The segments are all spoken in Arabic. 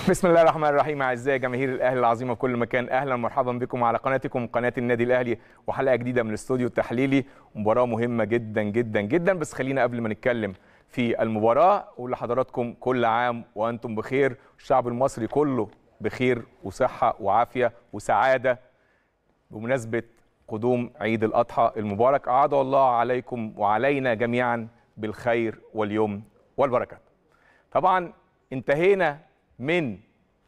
بسم الله الرحمن الرحيم. اعزائي جماهير الاهلي العظيمه في كل مكان، اهلا ومرحبا بكم على قناتكم قناه النادي الاهلي وحلقه جديده من الاستوديو التحليلي. مباراه مهمه جدا جدا جدا، بس خلينا قبل ما نتكلم في المباراه اقول لحضراتكم كل عام وانتم بخير، الشعب المصري كله بخير وصحه وعافيه وسعاده بمناسبه قدوم عيد الاضحى المبارك. اعاد الله عليكم وعلينا جميعا بالخير واليمن والبركات. طبعا انتهينا من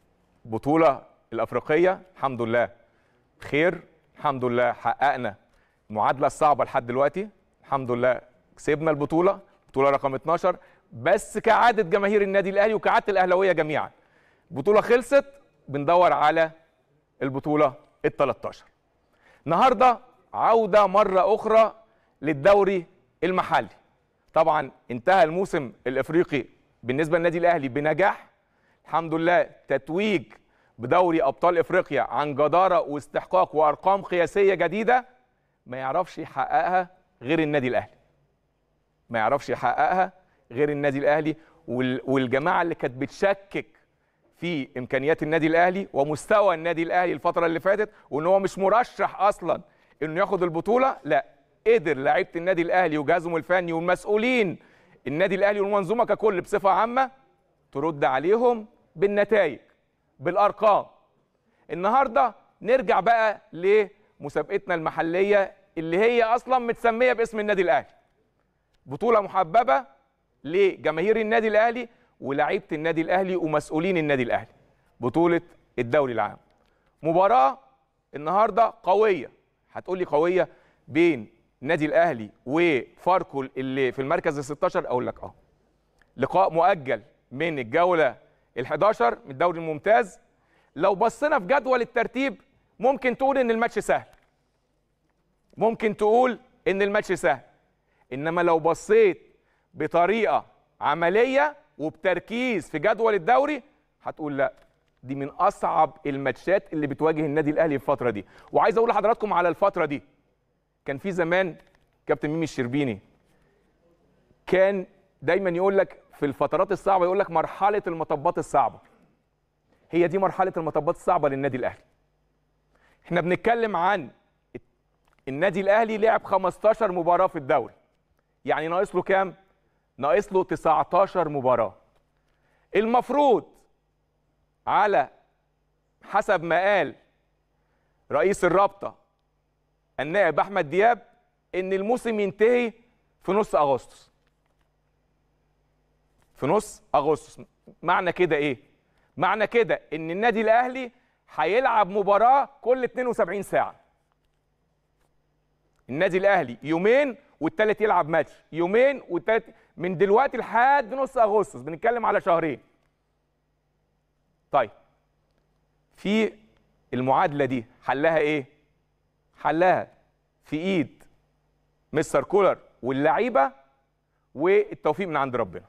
بطولة الأفريقية الحمد لله خير، الحمد لله حققنا المعادلة الصعبة لحد دلوقتي، الحمد لله كسبنا البطولة رقم 12، بس كعادة جماهير النادي الأهلي وكعادة الأهلاوية جميعا البطولة خلصت، بندور على البطولة ال13. النهاردة عودة مرة أخرى للدوري المحلي. طبعا انتهى الموسم الإفريقي بالنسبة للنادي الأهلي بنجاح، الحمد لله تتويج بدوري أبطال إفريقيا عن جدارة واستحقاق وأرقام قياسية جديدة ما يعرفش يحققها غير النادي الأهلي، ما يعرفش يحققها غير النادي الأهلي. والجماعة اللي كانت بتشكك في إمكانيات النادي الأهلي ومستوى النادي الأهلي الفترة اللي فاتت وإن هو مش مرشح أصلا إنه ياخد البطولة، لا، قدر لعيبة النادي الأهلي وجهازهم الفني والمسؤولين النادي الأهلي والمنظومة ككل بصفة عامة ترد عليهم بالنتائج بالارقام. النهارده نرجع بقى لمسابقتنا المحليه اللي هي اصلا متسميه باسم النادي الاهلي، بطوله محببه لجماهير النادي الاهلي ولاعيبه النادي الاهلي ومسؤولين النادي الاهلي، بطوله الدوري العام. مباراه النهارده قويه، هتقولي قويه بين النادي الاهلي وفاركو اللي في المركز ال16، اقول لك لقاء مؤجل من الجوله ال11 من الدوري الممتاز. لو بصينا في جدول الترتيب ممكن تقول ان الماتش سهل، ممكن تقول ان الماتش سهل، انما لو بصيت بطريقه عمليه وبتركيز في جدول الدوري هتقول لا، دي من اصعب الماتشات اللي بتواجه النادي الاهلي الفتره دي. وعايز اقول لحضراتكم على الفتره دي كان في زمان كابتن ميمي الشربيني كان دايما يقول لك في الفترات الصعبه، يقول لك مرحله المطبات الصعبه، هي دي مرحله المطبات الصعبه للنادي الاهلي. احنا بنتكلم عن النادي الاهلي لعب 15 مباراه في الدوري، يعني ناقص له كام؟ ناقص له 19 مباراه. المفروض على حسب ما قال رئيس الرابطه النائب احمد دياب ان الموسم ينتهي في نص اغسطس، في نص اغسطس. معنى كده ايه؟ معنى كده ان النادي الاهلي هيلعب مباراه كل 72 ساعه. النادي الاهلي يومين والتالت يلعب ماتش، يومين والتالت، من دلوقتي لحد نص اغسطس بنتكلم على شهرين. طيب في المعادله دي حلها ايه؟ حلها في ايد مستر كولر واللعيبه والتوفيق من عند ربنا.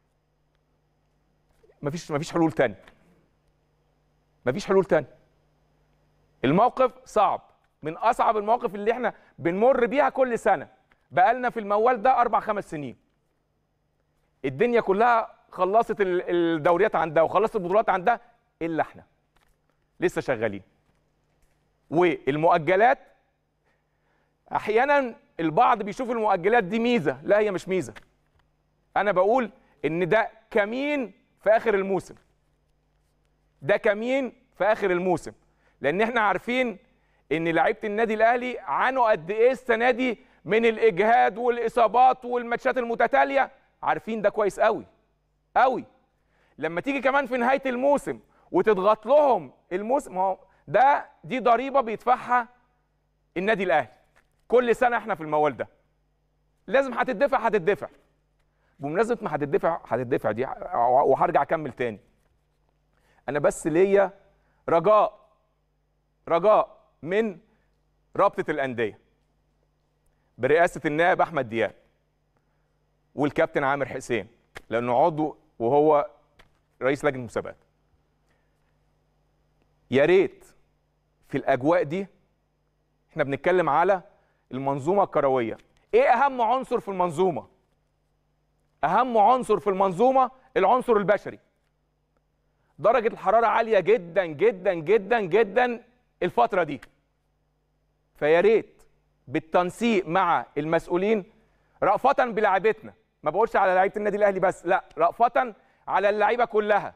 مفيش حلول تاني، مفيش حلول تاني. الموقف صعب، من اصعب المواقف اللي احنا بنمر بيها كل سنه، بقالنا في الموال ده 4-5 سنين. الدنيا كلها خلصت الدوريات عندها وخلصت البطولات عندها، الا احنا لسه شغالين. والمؤجلات احيانا البعض بيشوف المؤجلات دي ميزه، لا هي مش ميزه. انا بقول ان ده كمين في اخر الموسم، ده كمين في اخر الموسم، لان احنا عارفين ان لعيبه النادي الاهلي عانوا قد ايه السنه دي من الاجهاد والاصابات والماتشات المتتاليه، عارفين ده كويس قوي قوي. لما تيجي كمان في نهايه الموسم وتضغط لهم الموسم، هو دي ضريبه بيدفعها النادي الاهلي كل سنه. احنا في الموال ده لازم هتدفع. بمناسبه ما هتدفع دي، وهرجع اكمل تاني، انا بس ليا رجاء من رابطه الانديه برئاسه النائب احمد دياب والكابتن عامر حسين، لانه عضو وهو رئيس لجنه المسابقات. يا ريت في الاجواء دي، احنا بنتكلم على المنظومه الكرويه، ايه اهم عنصر في المنظومه؟ اهم عنصر في المنظومه العنصر البشري. درجه الحراره عاليه جدا جدا جدا جدا الفتره دي. فيا ريت بالتنسيق مع المسؤولين، رأفة بلاعيبتنا، ما بقولش على لعيبه النادي الاهلي بس، لا، رأفة على اللعيبه كلها،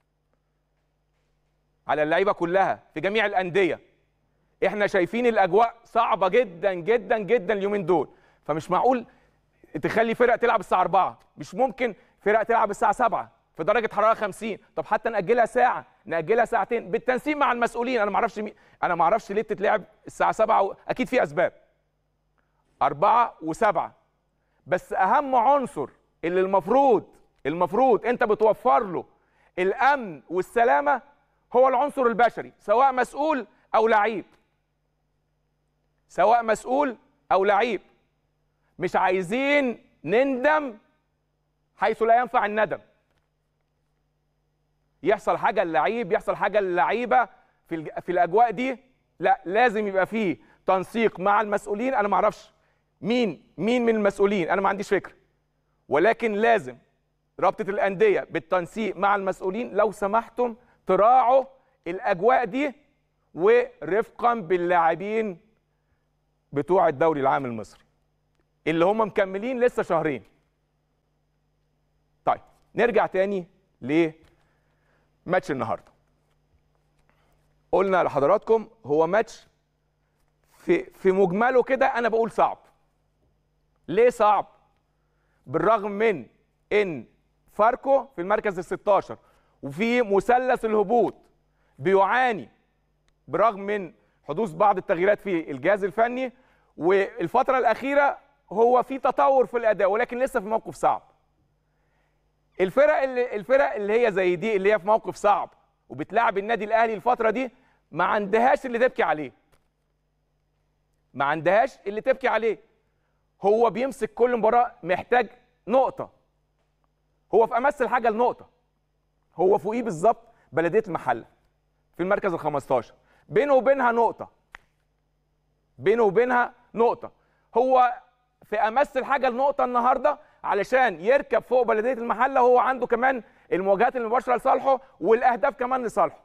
على اللعيبه كلها في جميع الانديه. احنا شايفين الاجواء صعبه جدا جدا جدا اليومين دول، فمش معقول تخلي فرق تلعب الساعه 4، مش ممكن فرق تلعب الساعه 7 في درجه حراره 50. طب حتى نأجلها ساعه، نأجلها ساعتين بالتنسيق مع المسؤولين. انا ما اعرفش ليه تتلعب الساعه 7 اكيد في اسباب. 4 و7، بس اهم عنصر اللي المفروض انت بتوفر له الامن والسلامه هو العنصر البشري، سواء مسؤول او لعيب، سواء مسؤول او لعيب. مش عايزين نندم حيث لا ينفع الندم. يحصل حاجه للعيب، يحصل حاجه للعيبه في الاجواء دي، لا، لازم يبقى فيه تنسيق مع المسؤولين. انا ما اعرفش مين من المسؤولين، انا ما عنديش فكره، ولكن لازم رابطه الانديه بالتنسيق مع المسؤولين لو سمحتم تراعوا الاجواء دي، ورفقا باللاعبين بتوع الدوري العام المصري اللي هم مكملين لسه شهرين. طيب نرجع تاني لماتش النهارده. قلنا لحضراتكم هو ماتش في مجمله كده انا بقول صعب. ليه صعب؟ بالرغم من ان فاركو في المركز ال 16 وفي مثلث الهبوط بيعاني برغم من حدوث بعض التغييرات في الجهاز الفني، والفترة الأخيرة هو في تطور في الأداء، ولكن لسه في موقف صعب. الفرق اللي هي زي دي اللي هي في موقف صعب وبتلاعب النادي الأهلي الفترة دي ما عندهاش اللي تبكي عليه. ما عندهاش اللي تبكي عليه. هو بيمسك كل مباراة محتاج نقطة. هو في أمس الحاجة النقطة. هو فوقيه بالظبط بلدية المحلة في المركز ال 15، بينه وبينها نقطة. بينه وبينها نقطة. هو في أمس الحاجة النقطة النهاردة علشان يركب فوق بلدية المحلة. هو عنده كمان المواجهات المباشرة لصالحه والأهداف كمان لصالحه.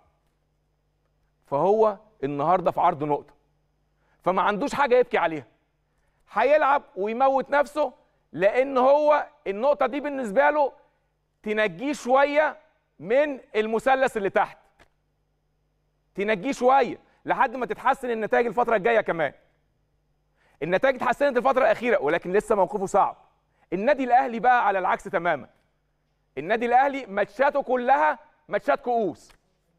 فهو النهاردة في عرض نقطة، فما عندوش حاجة يبكي عليها. هيلعب ويموت نفسه، لأن هو النقطة دي بالنسبة له تنجيه شوية من المثلث اللي تحت، تنجيه شوية لحد ما تتحسن النتائج الفترة الجاية. كمان النتائج اتحسنت الفترة الأخيرة، ولكن لسه موقفه صعب. النادي الأهلي بقى على العكس تماما. النادي الأهلي ماتشاته كلها ماتشات كؤوس.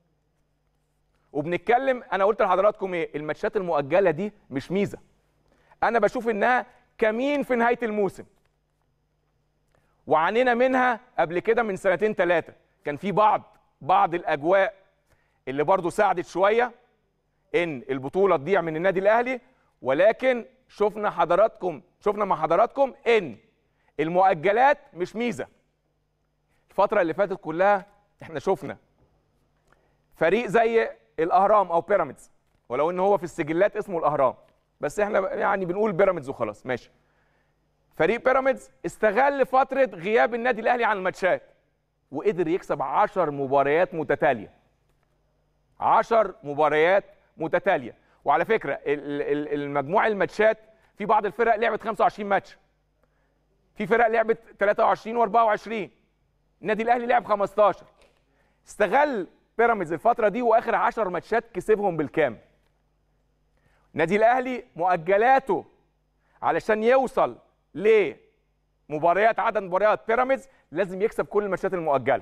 وبنتكلم، أنا قلت لحضراتكم إيه؟ الماتشات المؤجلة دي مش ميزة. أنا بشوف إنها كمين في نهاية الموسم. وعانينا منها قبل كده من سنتين ثلاثة. كان في بعض الأجواء اللي برضو ساعدت شوية إن البطولة تضيع من النادي الأهلي، ولكن شفنا مع حضراتكم إن المؤجلات مش ميزة. الفترة اللي فاتت كلها احنا شفنا فريق زي الأهرام أو بيراميدز، ولو إن هو في السجلات اسمه الأهرام، بس احنا يعني بنقول بيراميدز وخلاص، ماشي. فريق بيراميدز استغل فترة غياب النادي الأهلي عن الماتشات وقدر يكسب 10 مباريات متتالية. 10 مباريات متتالية. وعلى فكرة المجموع الماتشات في بعض الفرق لعبت 25 ماتش، في فرق لعبت 23 و24. النادي الأهلي لعب 15. استغل بيراميدز الفترة دي وآخر 10 ماتشات كسبهم بالكامل. النادي الأهلي مؤجلاته علشان يوصل عدد مباريات بيراميدز لازم يكسب كل الماتشات المؤجلة،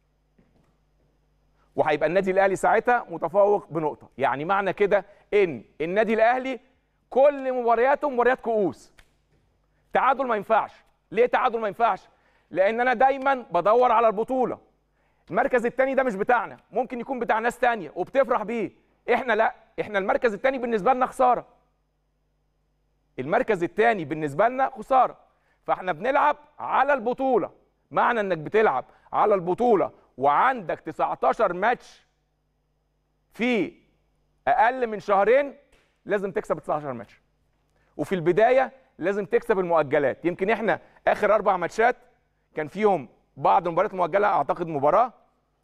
وهيبقى النادي الاهلي ساعتها متفوق بنقطه. يعني معنى كده ان النادي الاهلي كل مبارياته مباريات كؤوس. تعادل ما ينفعش. ليه تعادل ما ينفعش؟ لان انا دايما بدور على البطوله. المركز الثاني ده مش بتاعنا، ممكن يكون بتاع ناس ثانيه وبتفرح بيه. احنا لا، احنا المركز الثاني بالنسبه لنا خساره. المركز الثاني بالنسبه لنا خساره. فاحنا بنلعب على البطوله. معنى انك بتلعب على البطوله وعندك 19 ماتش في اقل من شهرين، لازم تكسب 19 ماتش. وفي البدايه لازم تكسب المؤجلات. يمكن احنا اخر 4 ماتشات كان فيهم بعض المباريات المؤجله، اعتقد مباراه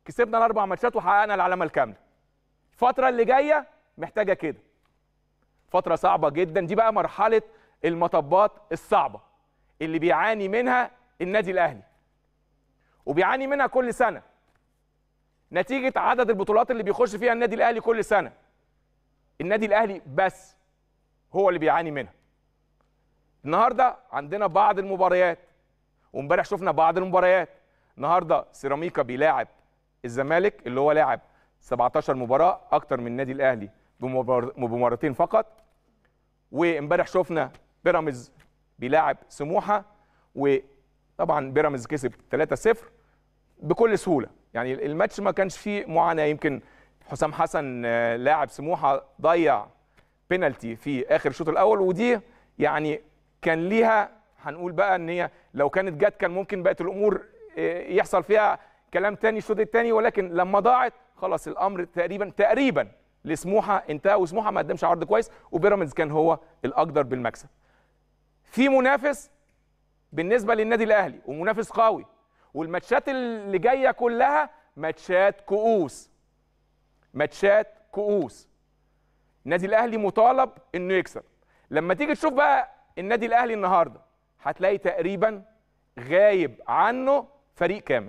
كسبنا ال4 ماتشات وحققنا العلامه الكامله. الفتره اللي جايه محتاجه كده، فتره صعبه جدا. دي بقى مرحله المطبات الصعبه اللي بيعاني منها النادي الاهلي، وبيعاني منها كل سنه نتيجه عدد البطولات اللي بيخش فيها النادي الاهلي كل سنه. النادي الاهلي بس هو اللي بيعاني منها. النهارده عندنا بعض المباريات، وامبارح شفنا بعض المباريات. النهارده سيراميكا بيلاعب الزمالك اللي هو لاعب 17 مباراه، اكتر من النادي الاهلي بمباراتين فقط. وامبارح شفنا بيراميدز بيلاعب سموحه، وطبعا بيراميدز كسب 3-0 بكل سهوله. يعني الماتش ما كانش فيه معاناه. يمكن حسام حسن لاعب سموحه ضيع بينالتي في اخر الشوط الاول، ودي يعني كان ليها، هنقول بقى ان هي لو كانت جت كان ممكن بقت الامور يحصل فيها كلام تاني الشوط الثاني، ولكن لما ضاعت خلاص الامر تقريبا لسموحه انتهى، وسموحه ما قدمش عرض كويس، وبيراميدز كان هو الاقدر بالمكسب. في منافس بالنسبه للنادي الاهلي ومنافس قوي، والماتشات اللي جايه كلها ماتشات كؤوس، ماتشات كؤوس. النادي الاهلي مطالب انه يكسب. لما تيجي تشوف بقى النادي الاهلي النهارده هتلاقي تقريبا غايب عنه فريق كامل،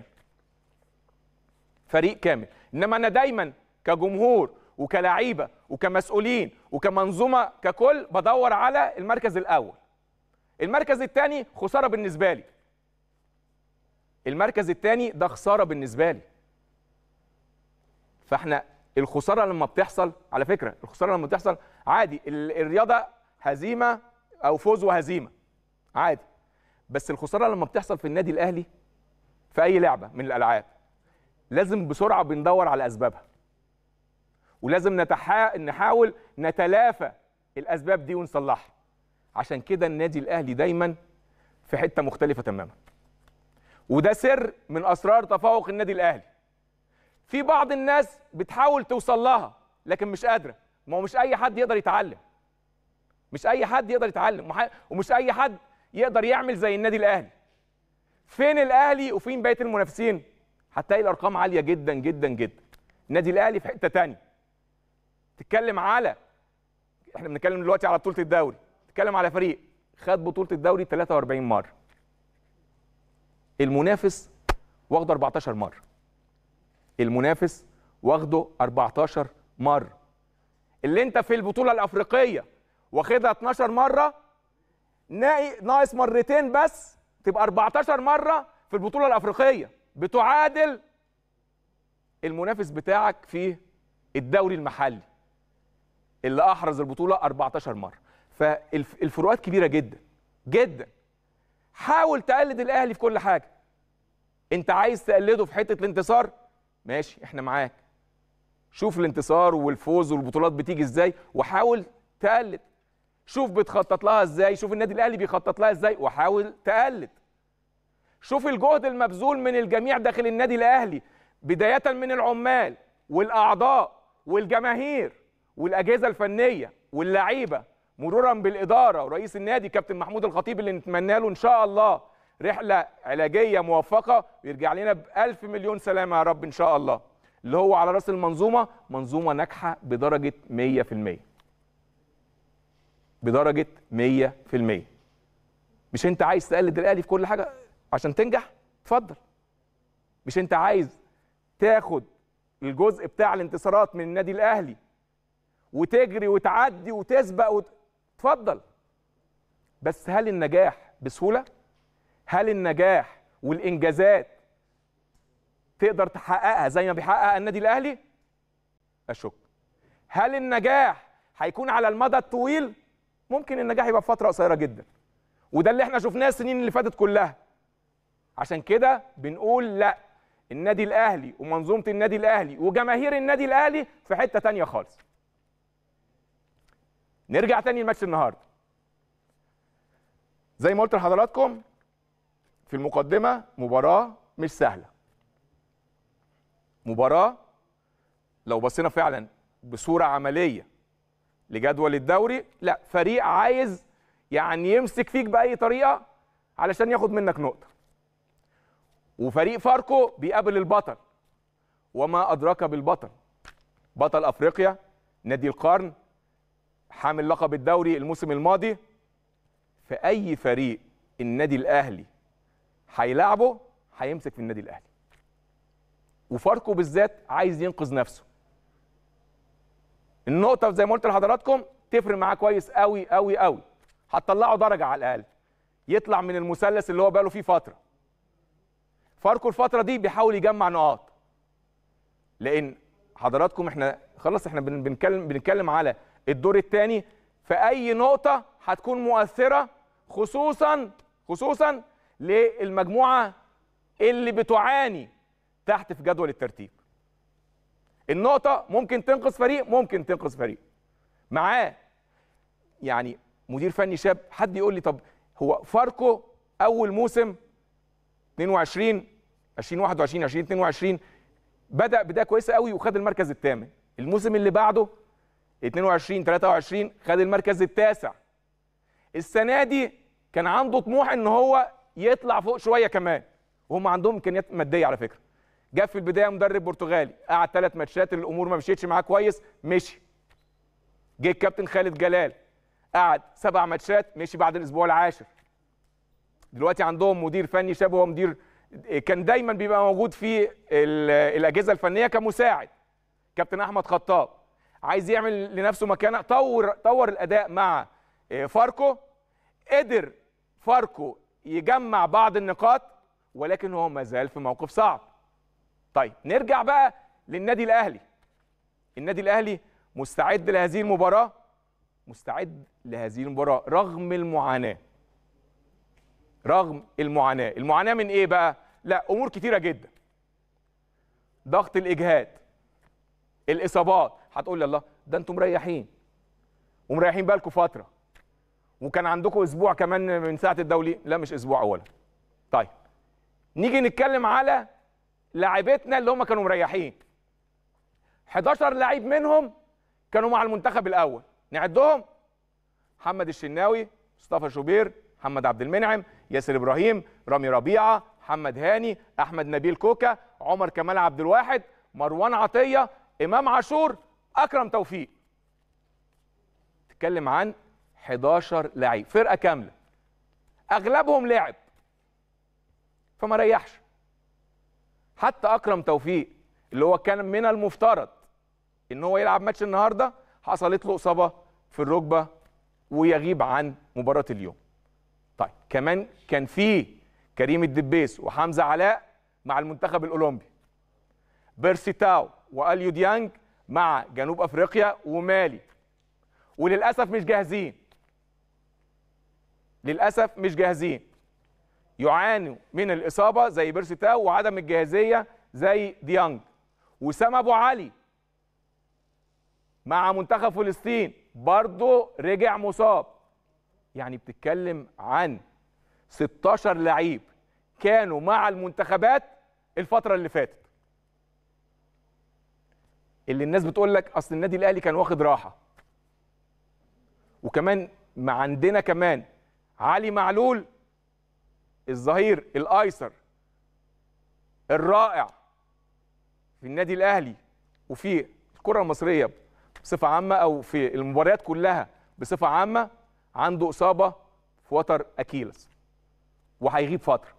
فريق كامل. انما انا دايما كجمهور وكلاعيبه وكمسؤولين وكمنظومه ككل بدور على المركز الاول. المركز الثاني خساره بالنسبه لي، المركز الثاني ده خساره بالنسبه لي. فاحنا الخساره لما بتحصل، على فكره الخساره لما بتحصل عادي، الرياضه هزيمه او فوز وهزيمه عادي، بس الخساره لما بتحصل في النادي الاهلي في اي لعبه من الالعاب لازم بسرعه بندور على اسبابها، ولازم نحاول نتلافى الاسباب دي ونصلحها. عشان كده النادي الاهلي دايما في حته مختلفه تماما، وده سر من اسرار تفوق النادي الاهلي. في بعض الناس بتحاول توصل لها لكن مش قادره. ما هو مش اي حد يقدر يتعلم، مش اي حد يقدر يتعلم، ومش اي حد يقدر يعمل زي النادي الاهلي. فين الاهلي وفين بقيه المنافسين؟ هتلاقي الارقام عاليه جدا جدا جدا. النادي الاهلي في حته ثانيه. تتكلم على، احنا بنتكلم دلوقتي على بطوله الدوري، تتكلم على فريق خد بطوله الدوري 43 مره، المنافس واخده 14 مره، المنافس واخده 14 مره. اللي انت في البطوله الافريقيه واخدها 12 مره، ناقص مرتين بس تبقى 14 مره في البطوله الافريقيه، بتعادل المنافس بتاعك في الدوري المحلي اللي احرز البطوله 14 مره. فالفروقات كبيره جدا جدا. حاول تقلد الاهلي في كل حاجه. انت عايز تقلده في حته الانتصار، ماشي احنا معاك. شوف الانتصار والفوز والبطولات بتيجي ازاي وحاول تقلد. شوف بتخطط لها ازاي، شوف النادي الاهلي بيخطط لها ازاي وحاول تقلد. شوف الجهد المبذول من الجميع داخل النادي الاهلي، بدايه من العمال والاعضاء والجماهير والاجهزه الفنيه واللعيبه، مرورا بالاداره ورئيس النادي كابتن محمود الخطيب اللي نتمنى له ان شاء الله رحله علاجيه موفقه ويرجع لنا ب1000 مليون سلامه يا رب ان شاء الله، اللي هو على راس المنظومه، منظومه ناجحه بدرجه 100%. بدرجه 100%. مش انت عايز تقلد الاهلي في كل حاجه عشان تنجح؟ اتفضل. مش انت عايز تاخد الجزء بتاع الانتصارات من النادي الاهلي وتجري وتعدي وتسبق اتفضل. بس هل النجاح بسهوله؟ هل النجاح والانجازات تقدر تحققها زي ما بيحقق النادي الاهلي؟ اشك. هل النجاح هيكون على المدى الطويل؟ ممكن النجاح يبقى في فتره قصيره جدا، وده اللي احنا شفناه السنين اللي فاتت كلها. عشان كده بنقول لا، النادي الاهلي ومنظومه النادي الاهلي وجماهير النادي الاهلي في حته تانيه خالص. نرجع تاني لماتش النهارده. زي ما قلت لحضراتكم في المقدمه، مباراه مش سهله. مباراه لو بصينا فعلا بصوره عمليه لجدول الدوري، لا، فريق عايز يعني يمسك فيك باي طريقه علشان ياخد منك نقطه. وفريق فاركو بيقابل البطل، وما ادراك بالبطل، بطل افريقيا، نادي القرن، حامل لقب الدوري الموسم الماضي. في اي فريق النادي الاهلي هيلاعبه هيمسك في النادي الاهلي، وفاركو بالذات عايز ينقذ نفسه. النقطه زي ما قلت لحضراتكم تفرق معاه كويس قوي قوي قوي، هتطلعه درجه على الاقل، يطلع من المثلث اللي هو بقاله فيه فتره. فاركو الفتره دي بيحاول يجمع نقاط، لان حضراتكم احنا خلاص احنا بنتكلم على الدور الثاني، فاي نقطه هتكون مؤثره، خصوصا للمجموعه اللي بتعاني تحت في جدول الترتيب. النقطه ممكن تنقذ فريق، ممكن تنقذ فريق معاه يعني مدير فني شاب. حد يقول لي طب هو فاركو اول موسم 2021 2022 بدأ بدايه كويسه قوي وخد المركز الثامن. الموسم اللي بعده 22 23 خد المركز التاسع. السنه دي كان عنده طموح ان هو يطلع فوق شويه كمان، وهم عندهم امكانيات ماديه على فكره. جاب في البدايه مدرب برتغالي، قعد 3 ماتشات الامور ما مشيتش معاه كويس، مشي. جه الكابتن خالد جلال، قعد 7 ماتشات، مشي بعد الاسبوع العاشر. دلوقتي عندهم مدير فني شاب، هو مدير كان دايما بيبقى موجود في الاجهزه الفنيه كمساعد، كابتن احمد خطاب. عايز يعمل لنفسه مكانه، طور الاداء مع فاركو. قدر فاركو يجمع بعض النقاط، ولكن هو ما زال في موقف صعب. طيب نرجع بقى للنادي الاهلي. النادي الاهلي مستعد لهذه المباراه، مستعد لهذه المباراه رغم المعاناه. رغم المعاناه، المعاناه من ايه بقى؟ لا، امور كتيره جدا. ضغط الاجهاد، الاصابات. هتقول لي الله ده انتم مريحين ومريحين بالكم فتره، وكان عندكم اسبوع كمان من ساعه الدولي. لا مش اسبوع اولا. طيب نيجي نتكلم على لاعبتنا اللي هم كانوا مريحين. 11 لعيب منهم كانوا مع المنتخب الاول، نعدهم: محمد الشناوي، مصطفى شوبير، محمد عبد المنعم، ياسر ابراهيم، رامي ربيعه، محمد هاني، احمد نبيل كوكا، عمر كمال عبد الواحد، مروان عطيه، امام عاشور، اكرم توفيق. تتكلم عن 11 لعيب، فرقه كامله، اغلبهم لعب فما ريحش. حتى اكرم توفيق اللي هو كان من المفترض ان هو يلعب ماتش النهارده، حصلت له اصابه في الركبه ويغيب عن مباراه اليوم. طيب كمان كان في كريم الدبيس وحمزه علاء مع المنتخب الاولمبي، بيرسي تاو واليو ديانج مع جنوب افريقيا ومالي، وللاسف مش جاهزين. للاسف مش جاهزين، يعانوا من الاصابه زي بيرسي تاو، وعدم الجاهزيه زي ديانج. وسام ابو علي مع منتخب فلسطين برضه رجع مصاب. يعني بتتكلم عن 16 لعيب كانوا مع المنتخبات الفترة اللي فاتت، اللي الناس بتقول لك اصل النادي الاهلي كان واخد راحة. وكمان عندنا كمان علي معلول الظهير الايسر الرائع في النادي الاهلي وفي الكرة المصرية بصفة عامة، او في المباريات كلها بصفة عامة، عنده إصابة في وتر أكيلس وهيغيب فترة.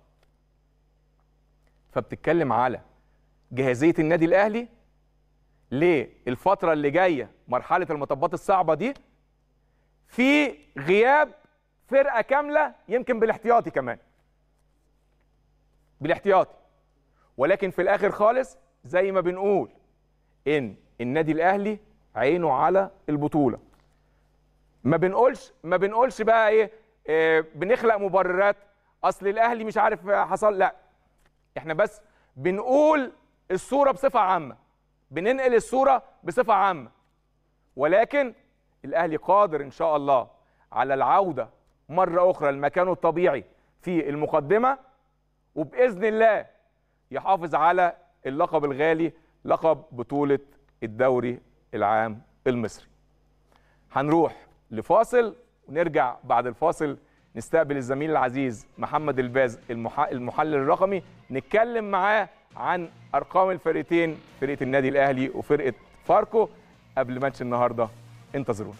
فبتتكلم على جاهزية النادي الأهلي للفترة اللي جاية، مرحلة المطبات الصعبة دي، في غياب فرقة كاملة، يمكن بالاحتياطي كمان، بالاحتياطي. ولكن في الآخر خالص زي ما بنقول إن النادي الأهلي عينه على البطولة. ما بنقولش بقى ايه بنخلق مبررات اصل الاهلي مش عارف حصل. لا، احنا بس بنقول الصوره بصفه عامه، بننقل الصوره بصفه عامه. ولكن الاهلي قادر ان شاء الله على العوده مره اخرى لمكانه الطبيعي في المقدمه، وباذن الله يحافظ على اللقب الغالي، لقب بطوله الدوري العام المصري. هنروح لفاصل ونرجع بعد الفاصل نستقبل الزميل العزيز محمد الباز المحلل الرقمي، نتكلم معاه عن ارقام الفرقتين، فرقه النادي الاهلي وفرقه فاركو قبل ماتش النهارده. انتظرونا.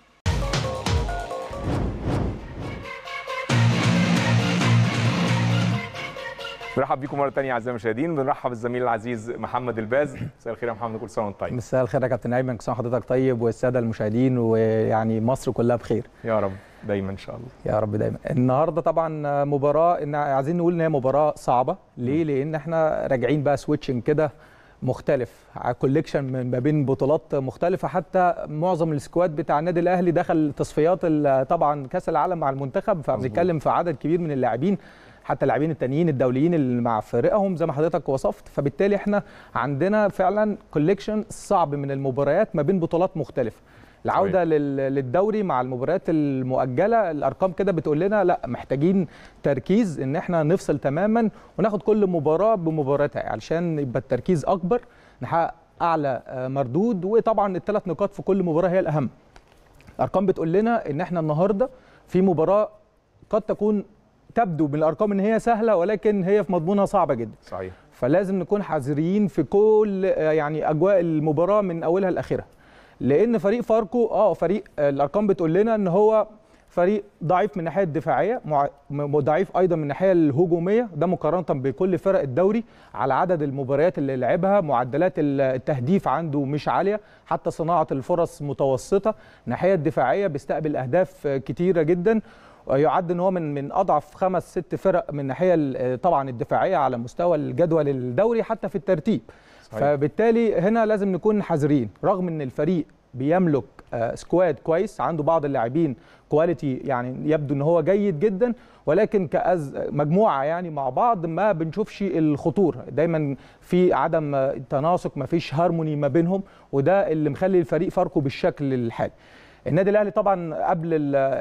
بنرحب بيكم مره ثانيه اعزائي المشاهدين، بنرحب بالزميل العزيز محمد الباز. مساء الخير يا محمد، كل سنه وانت طيب. مساء الخير يا كابتن ايمن، كل سنه وحضرتك طيب والساده المشاهدين ويعني مصر كلها بخير يا رب دايما ان شاء الله. يا رب دايما. النهارده طبعا مباراه عايزين نقول ان هي مباراه صعبه. ليه؟ لان احنا راجعين بقى سويتشنج كده مختلف، كوليكشن ما بين بطولات مختلفه. حتى معظم السكواد بتاع النادي الاهلي دخل تصفيات طبعا كاس العالم مع المنتخب، فبنتكلم في عدد كبير من اللاعبين، حتى اللاعبين التانيين الدوليين اللي مع فرقهم زي ما حضرتك وصفت. فبالتالي احنا عندنا فعلا كوليكشن صعب من المباريات ما بين بطولات مختلفه. العوده للدوري مع المباريات المؤجله، الارقام كده بتقول لنا لا، محتاجين تركيز ان احنا نفصل تماما وناخد كل مباراه بمباراتها علشان يبقى التركيز اكبر، نحقق اعلى مردود. وطبعا الثلاث نقاط في كل مباراه هي الاهم. الارقام بتقول لنا ان احنا النهارده في مباراه قد تكون تبدو بالارقام ان هي سهله، ولكن هي في مضمونها صعبه جدا. صحيح. فلازم نكون حذرين في كل يعني اجواء المباراه من اولها لاخرها، لان فريق فاركو فريق الارقام بتقول لنا ان هو فريق ضعيف من الناحيه الدفاعيه، ضعيف ايضا من الناحيه الهجوميه، ده مقارنه بكل فرق الدوري. على عدد المباريات اللي لعبها، معدلات التهديف عنده مش عاليه، حتى صناعه الفرص متوسطه. الناحيه الدفاعيه بيستقبل اهداف كتيره جدا، يعد ان هو من اضعف 5-6 فرق من الناحيه طبعا الدفاعيه على مستوى الجدول الدوري حتى في الترتيب. صحيح. فبالتالي هنا لازم نكون حذرين، رغم ان الفريق بيملك سكواد كويس، عنده بعض اللاعبين كواليتي يعني يبدو ان هو جيد جدا، ولكن مجموعه يعني مع بعض ما بنشوفش الخطوره، دايما في عدم تناسق، ما فيش هارموني ما بينهم، وده اللي مخلي الفريق فاركو بالشكل الحالي. النادي الاهلي طبعا قبل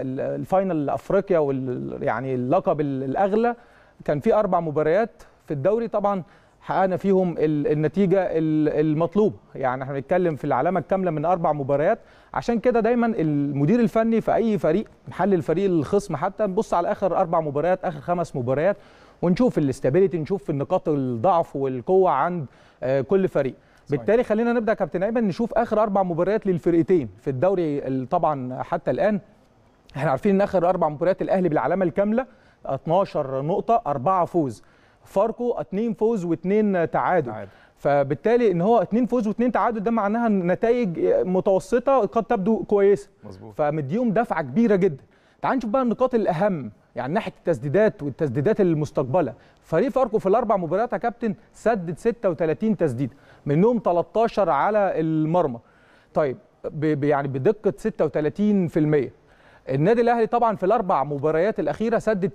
الفاينل افريقيا يعني اللقب الاغلى كان في 4 مباريات في الدوري، طبعا حققنا فيهم النتيجه المطلوبه. يعني احنا بنتكلم في العلامه الكامله من 4 مباريات. عشان كده دايما المدير الفني في اي فريق، محل الفريق الخصم حتى، نبص على اخر 4 مباريات، اخر 5 مباريات، ونشوف الاستابيليتي، نشوف النقاط الضعف والقوه عند كل فريق. صحيح. بالتالي خلينا نبدا كابتن ايمن نشوف اخر 4 مباريات للفرقتين في الدوري. طبعا حتى الان احنا عارفين ان اخر 4 مباريات الاهلي بالعلامه الكامله 12 نقطه، 4 فوز. فاركو 2 فوز و2 تعادل. فبالتالي ان هو 2 فوز و2 تعادل، ده معناها نتائج متوسطه قد تبدو كويسه. مظبوط. فمديهم دفعه كبيره جدا. تعال نشوف بقى النقاط الاهم، يعني ناحيه التسديدات والتسديدات المستقبله. فريق فاركو في ال4 مباريات يا كابتن سدد 36 تسديده، منهم 13 على المرمى. طيب يعني بدقه 36%. النادي الاهلي طبعا في ال4 مباريات الاخيره سدد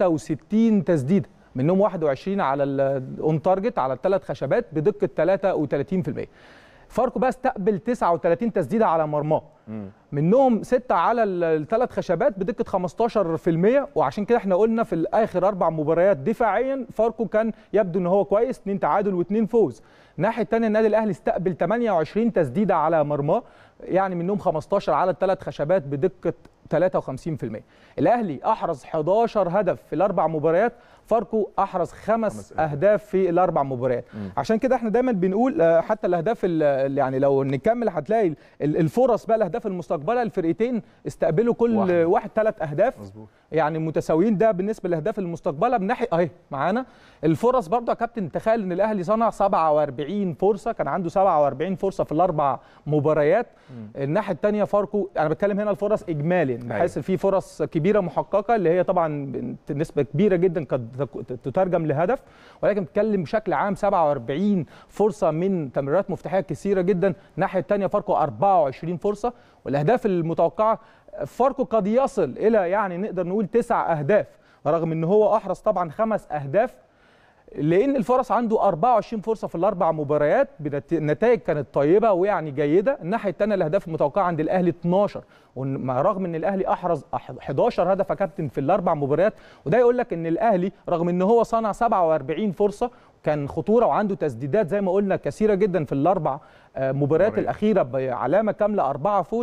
63 تسديده، منهم 21 على الاون تارجت على الثلاث خشبات بدقه 33%. فاركو بقى استقبل 39 تسديده على مرماه، منهم 6 على الثلاث خشبات بدقه 15%. وعشان كده احنا قلنا في اخر 4 مباريات دفاعيا فاركو كان يبدو ان هو كويس، 2 تعادل و2 فوز. الناحيه الثانيه النادي الاهلي استقبل 28 تسديده على مرماه، يعني منهم 15 على الثلاث خشبات بدقه 53%. الاهلي احرز 11 هدف في ال4 مباريات، فاركو احرز 5 اهداف في ال4 مباريات. عشان كده احنا دايما بنقول حتى الاهداف يعني لو نكمل هتلاقي الفرص بقى، الاهداف المستقبله، الفرقتين استقبلوا كل واحد 3 اهداف. مزبوط. يعني متساويين، ده بالنسبه للاهداف المستقبله. من ناحيه اهي معانا الفرص برضه يا كابتن، تخيل ان الاهلي صنع 47 فرصه، كان عنده 47 فرصه في ال4 مباريات. الناحيه الثانيه فاركو، انا بتكلم هنا الفرص اجمالي، بحيث في فرص كبيره محققه اللي هي طبعا نسبه كبيره جدا قد تترجم لهدف، ولكن بتكلم بشكل عام 47 فرصه من تمريرات مفتاحيه كثيره جدا. الناحيه الثانيه فاركو 24 فرصه، والاهداف المتوقعه فاركو قد يصل الى يعني نقدر نقول 9 اهداف، رغم ان هو احرز طبعا 5 اهداف، لان الفرص عنده 24 فرصه في ال4 مباريات. النتائج كانت طيبه ويعني جيده. الناحيه الثانيه الاهداف المتوقعه عند الاهلي 12، ورغم ان الاهلي احرز 11 هدف يا كابتن في ال4 مباريات. وده يقول لك ان الاهلي رغم ان هو صنع 47 فرصه، كان خطوره وعنده تسديدات زي ما قلنا كثيره جدا في ال4 مباريات الاخيره بعلامه كامله 4 فوز،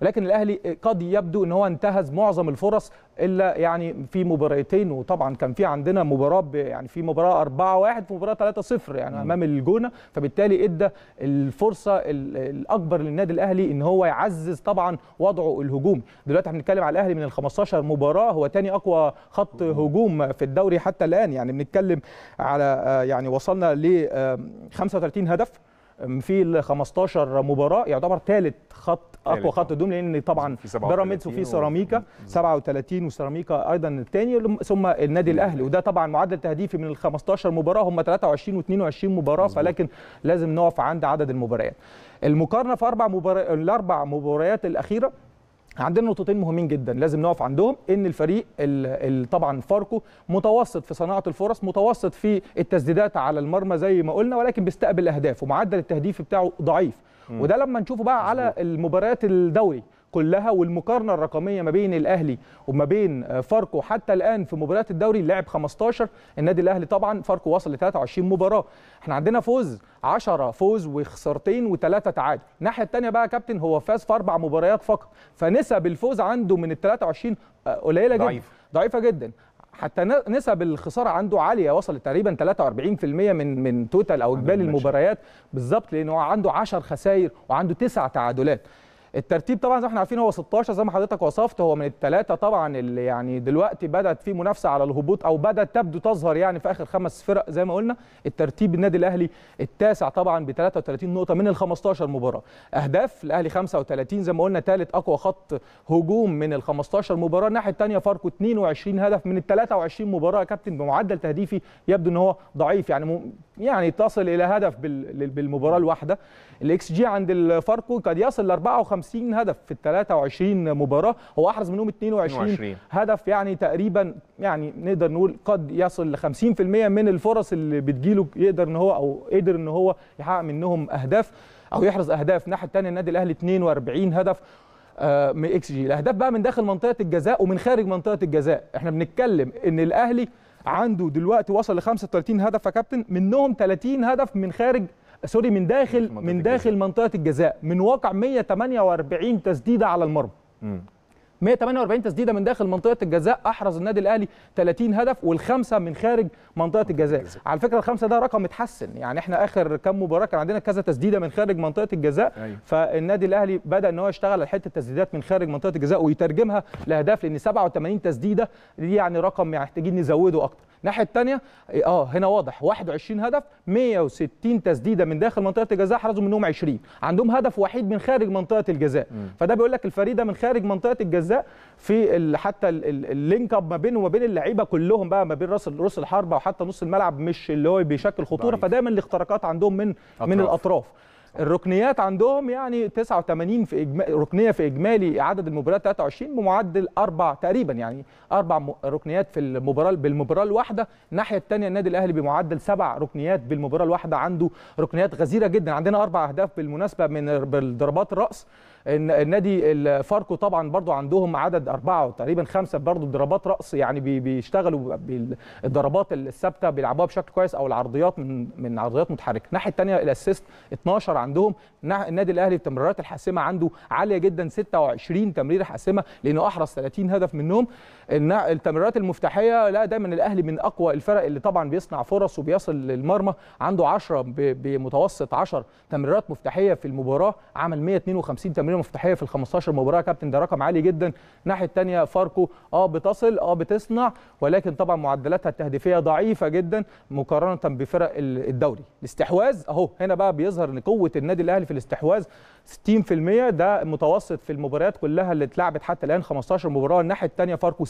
ولكن الاهلي قد يبدو ان هو انتهز معظم الفرص الا يعني في مباراتين، وطبعا كان في عندنا مباراه يعني في مباراه 4-1 في مباراه 3-0 يعني امام الجونه، فبالتالي ادى الفرصه الاكبر للنادي الاهلي ان هو يعزز طبعا وضعه الهجومي. دلوقتي احنا بنتكلم على الاهلي من ال 15 مباراه هو ثاني اقوى خط هجوم في الدوري حتى الان، يعني بنتكلم على يعني وصلنا ل 35 هدف في ال 15 مباراه، يعتبر ثالث اقوى خط هجوم، لان طبعا بيراميدز وفي سيراميكا 37 وسيراميكا ايضا الثاني، ثم النادي الاهلي، وده طبعا معدل تهديفي من ال 15 مباراه هم 23 و22 مباراه، فلكن لازم نقف عند عدد المباريات. المقارنه في الاربع مباريات الاخيره عندنا نقطتين مهمين جدا لازم نقف عندهم، ان الفريق طبعا فاركو متوسط في صناعه الفرص، متوسط في التسديدات على المرمى زي ما قلنا، ولكن بيستقبل اهداف ومعدل التهديف بتاعه ضعيف. وده لما نشوفه بقى على المباريات الدوري كلها والمقارنه الرقميه ما بين الاهلي وما بين فاركو حتى الان في مباريات الدوري لعب 15، النادي الاهلي طبعا فاركو وصل ل 23 مباراه، احنا عندنا فوز 10 فوز وخسارتين و3 تعادل. الناحيه الثانيه بقى يا كابتن هو فاز في 4 مباريات فقط، فنسب الفوز عنده من ال 23 قليله جدا، ضعيفه جدا، حتى نسب الخساره عنده عاليه، وصلت تقريبا 43% من توتال او اجمالي المباريات بالظبط، لانه عنده 10 خسائر وعنده 9 تعادلات. الترتيب طبعا زي ما احنا عارفين هو 16 زي ما حضرتك وصفت، هو من الثلاثه طبعا اللي يعني دلوقتي بدات في منافسه على الهبوط او بدات تبدو تظهر يعني في اخر 5 فرق زي ما قلنا. الترتيب النادي الاهلي التاسع طبعا ب 33 نقطه من ال 15 مباراه. اهداف الاهلي 35 زي ما قلنا، ثالث اقوى خط هجوم من ال 15 مباراه. الناحيه الثانيه فاركو 22 هدف من ال 23 مباراه يا كابتن، بمعدل تهديفي يبدو ان هو ضعيف، يعني تصل الى هدف بالمباراه الواحده. الاكس جي عند الفاركو قد يصل ل 54 هدف في ال 23 مباراه، هو احرز منهم 22 هدف، يعني تقريبا يعني نقدر نقول قد يصل ل 50% من الفرص اللي بتجيله يقدر ان هو او قدر ان هو يحقق منهم اهداف او يحرز اهداف. الناحيه الثانيه النادي الاهلي 42 هدف من اكس جي. الاهداف بقى من داخل منطقه الجزاء ومن خارج منطقه الجزاء، احنا بنتكلم ان الاهلي عنده دلوقتي وصل ل 35 هدف يا كابتن، منهم 30 هدف من داخل منطقه الجزاء، من واقع 148 تسديده على المرمى. 148 تسديده من داخل منطقه الجزاء، احرز النادي الاهلي 30 هدف والخمسه من خارج منطقه الجزاء. على فكره الخمسه ده رقم متحسن، يعني احنا اخر كام مباراه كان عندنا كذا تسديده من خارج منطقه الجزاء. فالنادي الاهلي بدا ان هو يشتغل على حته التسديدات من خارج منطقه الجزاء ويترجمها لاهداف، لان 87 تسديده دي يعني رقم يعني محتاجين نزوده اكتر. الناحيه الثانيه هنا واضح 21 هدف، 160 تسديده من داخل منطقه الجزاء، حرزوا منهم 20، عندهم هدف وحيد من خارج منطقه الجزاء. فده بيقول لك الفريق ده من خارج منطقه الجزاء في حتى اللينك اب ما بينه وما بين اللعيبه كلهم بقى، ما بين راس الحربه وحتى نص الملعب مش اللي هو بيشكل خطوره، فدايما الاختراقات عندهم من الاطراف. الركنيات عندهم يعني 89 ركنيه في اجمالي عدد المباريات 23 بمعدل 4 تقريبا، يعني 4 ركنيات في بالمباراه الواحده. الناحيه الثانيه النادي الاهلي بمعدل 7 ركنيات بالمباراه الواحده، عنده ركنيات غزيره جدا. عندنا 4 اهداف بالمناسبه من ضربات الراس. النادي الفاركو طبعا برضو عندهم عدد 4 وتقريبا 5 برضو ضربات راس، يعني بيشتغلوا بالضربات الثابته بيلعبوها بشكل كويس، او العرضيات من عرضيات متحركه. الناحيه الثانيه الاسيست 12 عندهم. النادي الاهلي التمريرات الحاسمه عنده عاليه جدا، 26 تمريره حاسمه لانه احرز 30 هدف منهم. التمريرات المفتاحيه لا، دايما الاهلي من اقوى الفرق اللي طبعا بيصنع فرص وبيصل للمرمى، عنده 10 بمتوسط 10 تمريرات مفتاحيه في المباراه، عمل 152 تمريره مفتاحيه في ال 15 مباراه يا كابتن، ده رقم عالي جدا. الناحيه الثانيه فاركو بتصل بتصنع، ولكن طبعا معدلاتها التهديفيه ضعيفه جدا مقارنه بفرق الدوري. الاستحواذ اهو هنا بقى بيظهر ان قوه النادي الاهلي في الاستحواذ 60%، ده متوسط في المباريات كلها اللي اتلعبت حتى الان 15 مباراه. الناحيه الثانيه فاركو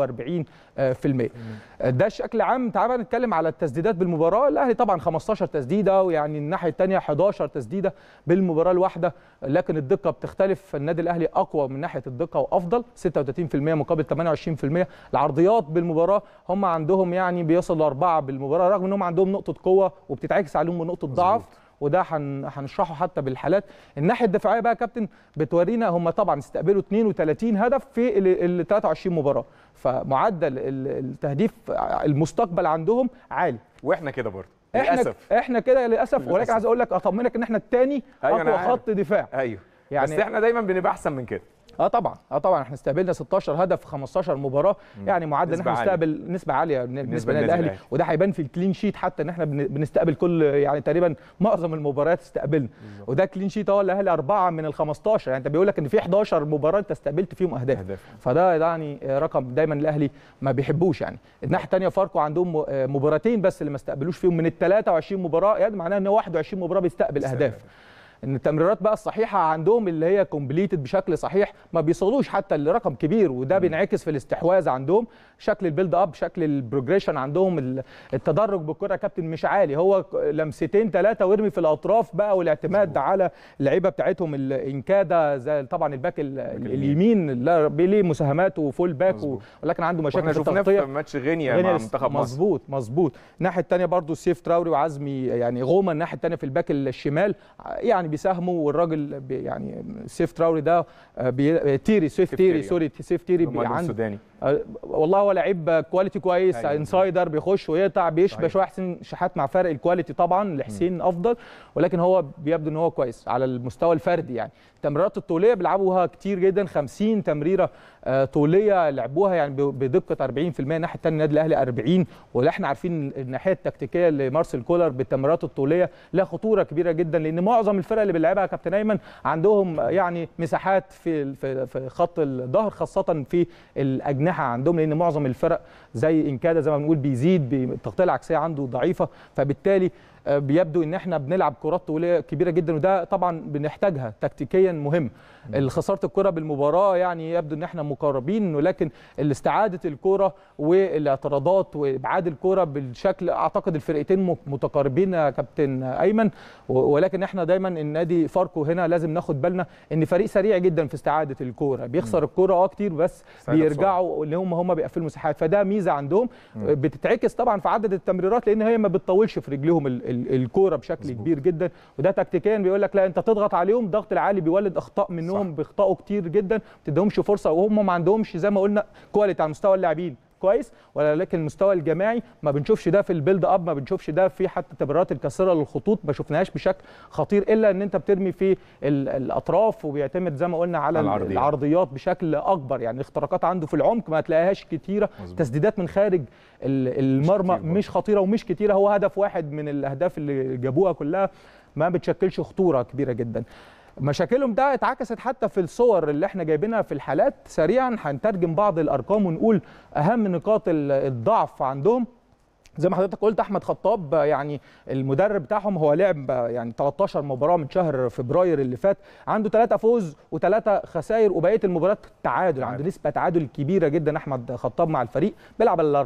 47%. ده بشكل عام. تعالى نتكلم على التسديدات بالمباراه. الاهلي طبعا 15 تسديده، ويعني الناحيه الثانيه 11 تسديده بالمباراه الواحده، لكن الدقه بتختلف. النادي الاهلي اقوى من ناحيه الدقه وافضل، 36% مقابل 28%. العرضيات بالمباراه هم عندهم يعني بيصلوا 4 بالمباراه، رغم انهم عندهم نقطه قوه وبتتعكس عليهم بنقطه ضعف، وده هنشرحه حتى بالحالات. الناحيه الدفاعيه بقى يا كابتن بتورينا هم طبعا استقبلوا 32 هدف في ال 23 مباراه، فمعدل التهديف المستقبل عندهم عالي. واحنا كده برضه احنا كده للاسف. ولكن عايز اقول لك اطمنك ان احنا الثاني اقوى خط دفاع. يعني بس احنا دايما بنبقى احسن من كده. طبعا احنا استقبلنا 16 هدف في 15 مباراه، يعني معدل ان احنا نستقبل نسبه عاليه بالنسبه للنادي الاهلي، وده هيبان في الكلين شيت حتى ان احنا بنستقبل كل يعني تقريبا معظم المباريات استقبلنا، وده كلين شيت هو الاهلي 4 من ال 15، يعني انت بيقول لك ان في 11 مباراه انت استقبلت فيهم اهداف. فده يعني رقم دايما الاهلي ما بيحبوش. يعني الناحيه الثانيه فاركو عندهم مباراتين بس اللي ما استقبلوش فيهم من ال 23 مباراه، يعني معناها ان 21 مباراه بيستقبل اهداف. ان التمريرات بقى الصحيحه عندهم اللي هي كومبليتد بشكل صحيح ما بيوصلوش حتى لرقم كبير، وده بينعكس في الاستحواذ عندهم، شكل البيلد اب، شكل البروجريشن عندهم، التدرج بالكره يا كابتن مش عالي، هو لمستين ثلاثه ويرمي في الاطراف بقى، والاعتماد على اللعيبه بتاعتهم الانكادا زي طبعا الباك اليمين اللي ليه مساهمات وفول باك ولكن عنده مشاكل في التغطيه. في ماتش غينيا مع منتخب مصر مظبوط. الناحيه الثانيه برضو سيف تراوري وعزمي يعني غوما الناحيه الثانيه في الباك الشمال يعني بيساهموا، والراجل يعني سيف تراوري ده سيف تيري عنده والله هو لعيب كواليتي كويس، انسايدر بيخش ويقطع، بيشبه شويه حسين شحات مع فرق الكواليتي طبعا لحسين افضل، ولكن هو بيبدو ان هو كويس على المستوى الفردي. يعني التمريرات الطوليه بيلعبوها كتير جدا، 50 تمريره طوليه لعبوها يعني بدقه 40%، الناحيه الثانيه النادي الاهلي 40. واللي احنا عارفين الناحيه التكتيكيه لمارسيل كولر بالتمريرات الطوليه لها خطوره كبيره جدا، لان معظم الفرق اللي بيلعبها كابتن ايمن عندهم يعني مساحات في خط الظهر، خاصه في الاجنحه عندهم، لان معظم الفرق زي انكادا زي ما بنقول بيزيد التغطيه العكسيه عنده ضعيفه، فبالتالي بيبدو ان احنا بنلعب كرات طوليه كبيره جدا، وده طبعا بنحتاجها تكتيكيا مهم. خساره الكره بالمباراه يعني يبدو ان احنا مقربين، ولكن استعاده الكره والاعتراضات وابعاد الكره بالشكل اعتقد الفرقتين متقاربين يا كابتن ايمن، ولكن احنا دايما النادي فاركو هنا لازم ناخد بالنا ان فريق سريع جدا في استعاده الكره، بيخسر الكره كتير بس بيرجعوا اللي هم بيقفلوا مساحات، فده ميزه عندهم بتتعكس طبعا في عدد التمريرات، لان هي ما بتطولش في رجلهم الكوره بشكل كبير جدا، وده تكتيكيا بيقول لك لا انت تضغط عليهم، الضغط العالي بيولد اخطاء منهم، بيخطئوا كتير جدا، ما بتديهمش فرصه، وهم ما عندهمش زي ما قلنا كواليتي على مستوى اللاعبين كويس، ولكن المستوى الجماعي ما بنشوفش ده في البيلد اب، ما بنشوفش ده في حتى التمريرات الكاسره للخطوط ما شفناهاش بشكل خطير، الا ان انت بترمي في الاطراف، وبيعتمد زي ما قلنا على العرضيات بشكل اكبر، يعني الاختراقات عنده في العمق ما تلاقيهاش كتيره، تسديدات من خارج المرمى مش خطيره ومش كتيره، هو هدف واحد من الاهداف اللي جابوها كلها ما بتشكلش خطوره كبيره جدا. مشاكلهم ده اتعكست حتى في الصور اللي احنا جايبينها في الحالات. سريعا هنترجم بعض الارقام ونقول اهم نقاط الضعف عندهم. زي ما حضرتك قلت احمد خطاب يعني المدرب بتاعهم هو لعب يعني 13 مباراه من شهر فبراير اللي فات، عنده 3 فوز و3 خسائر وبقيه المباريات تعادل، عنده نسبه تعادل كبيره جدا احمد خطاب مع الفريق، بيلعب ال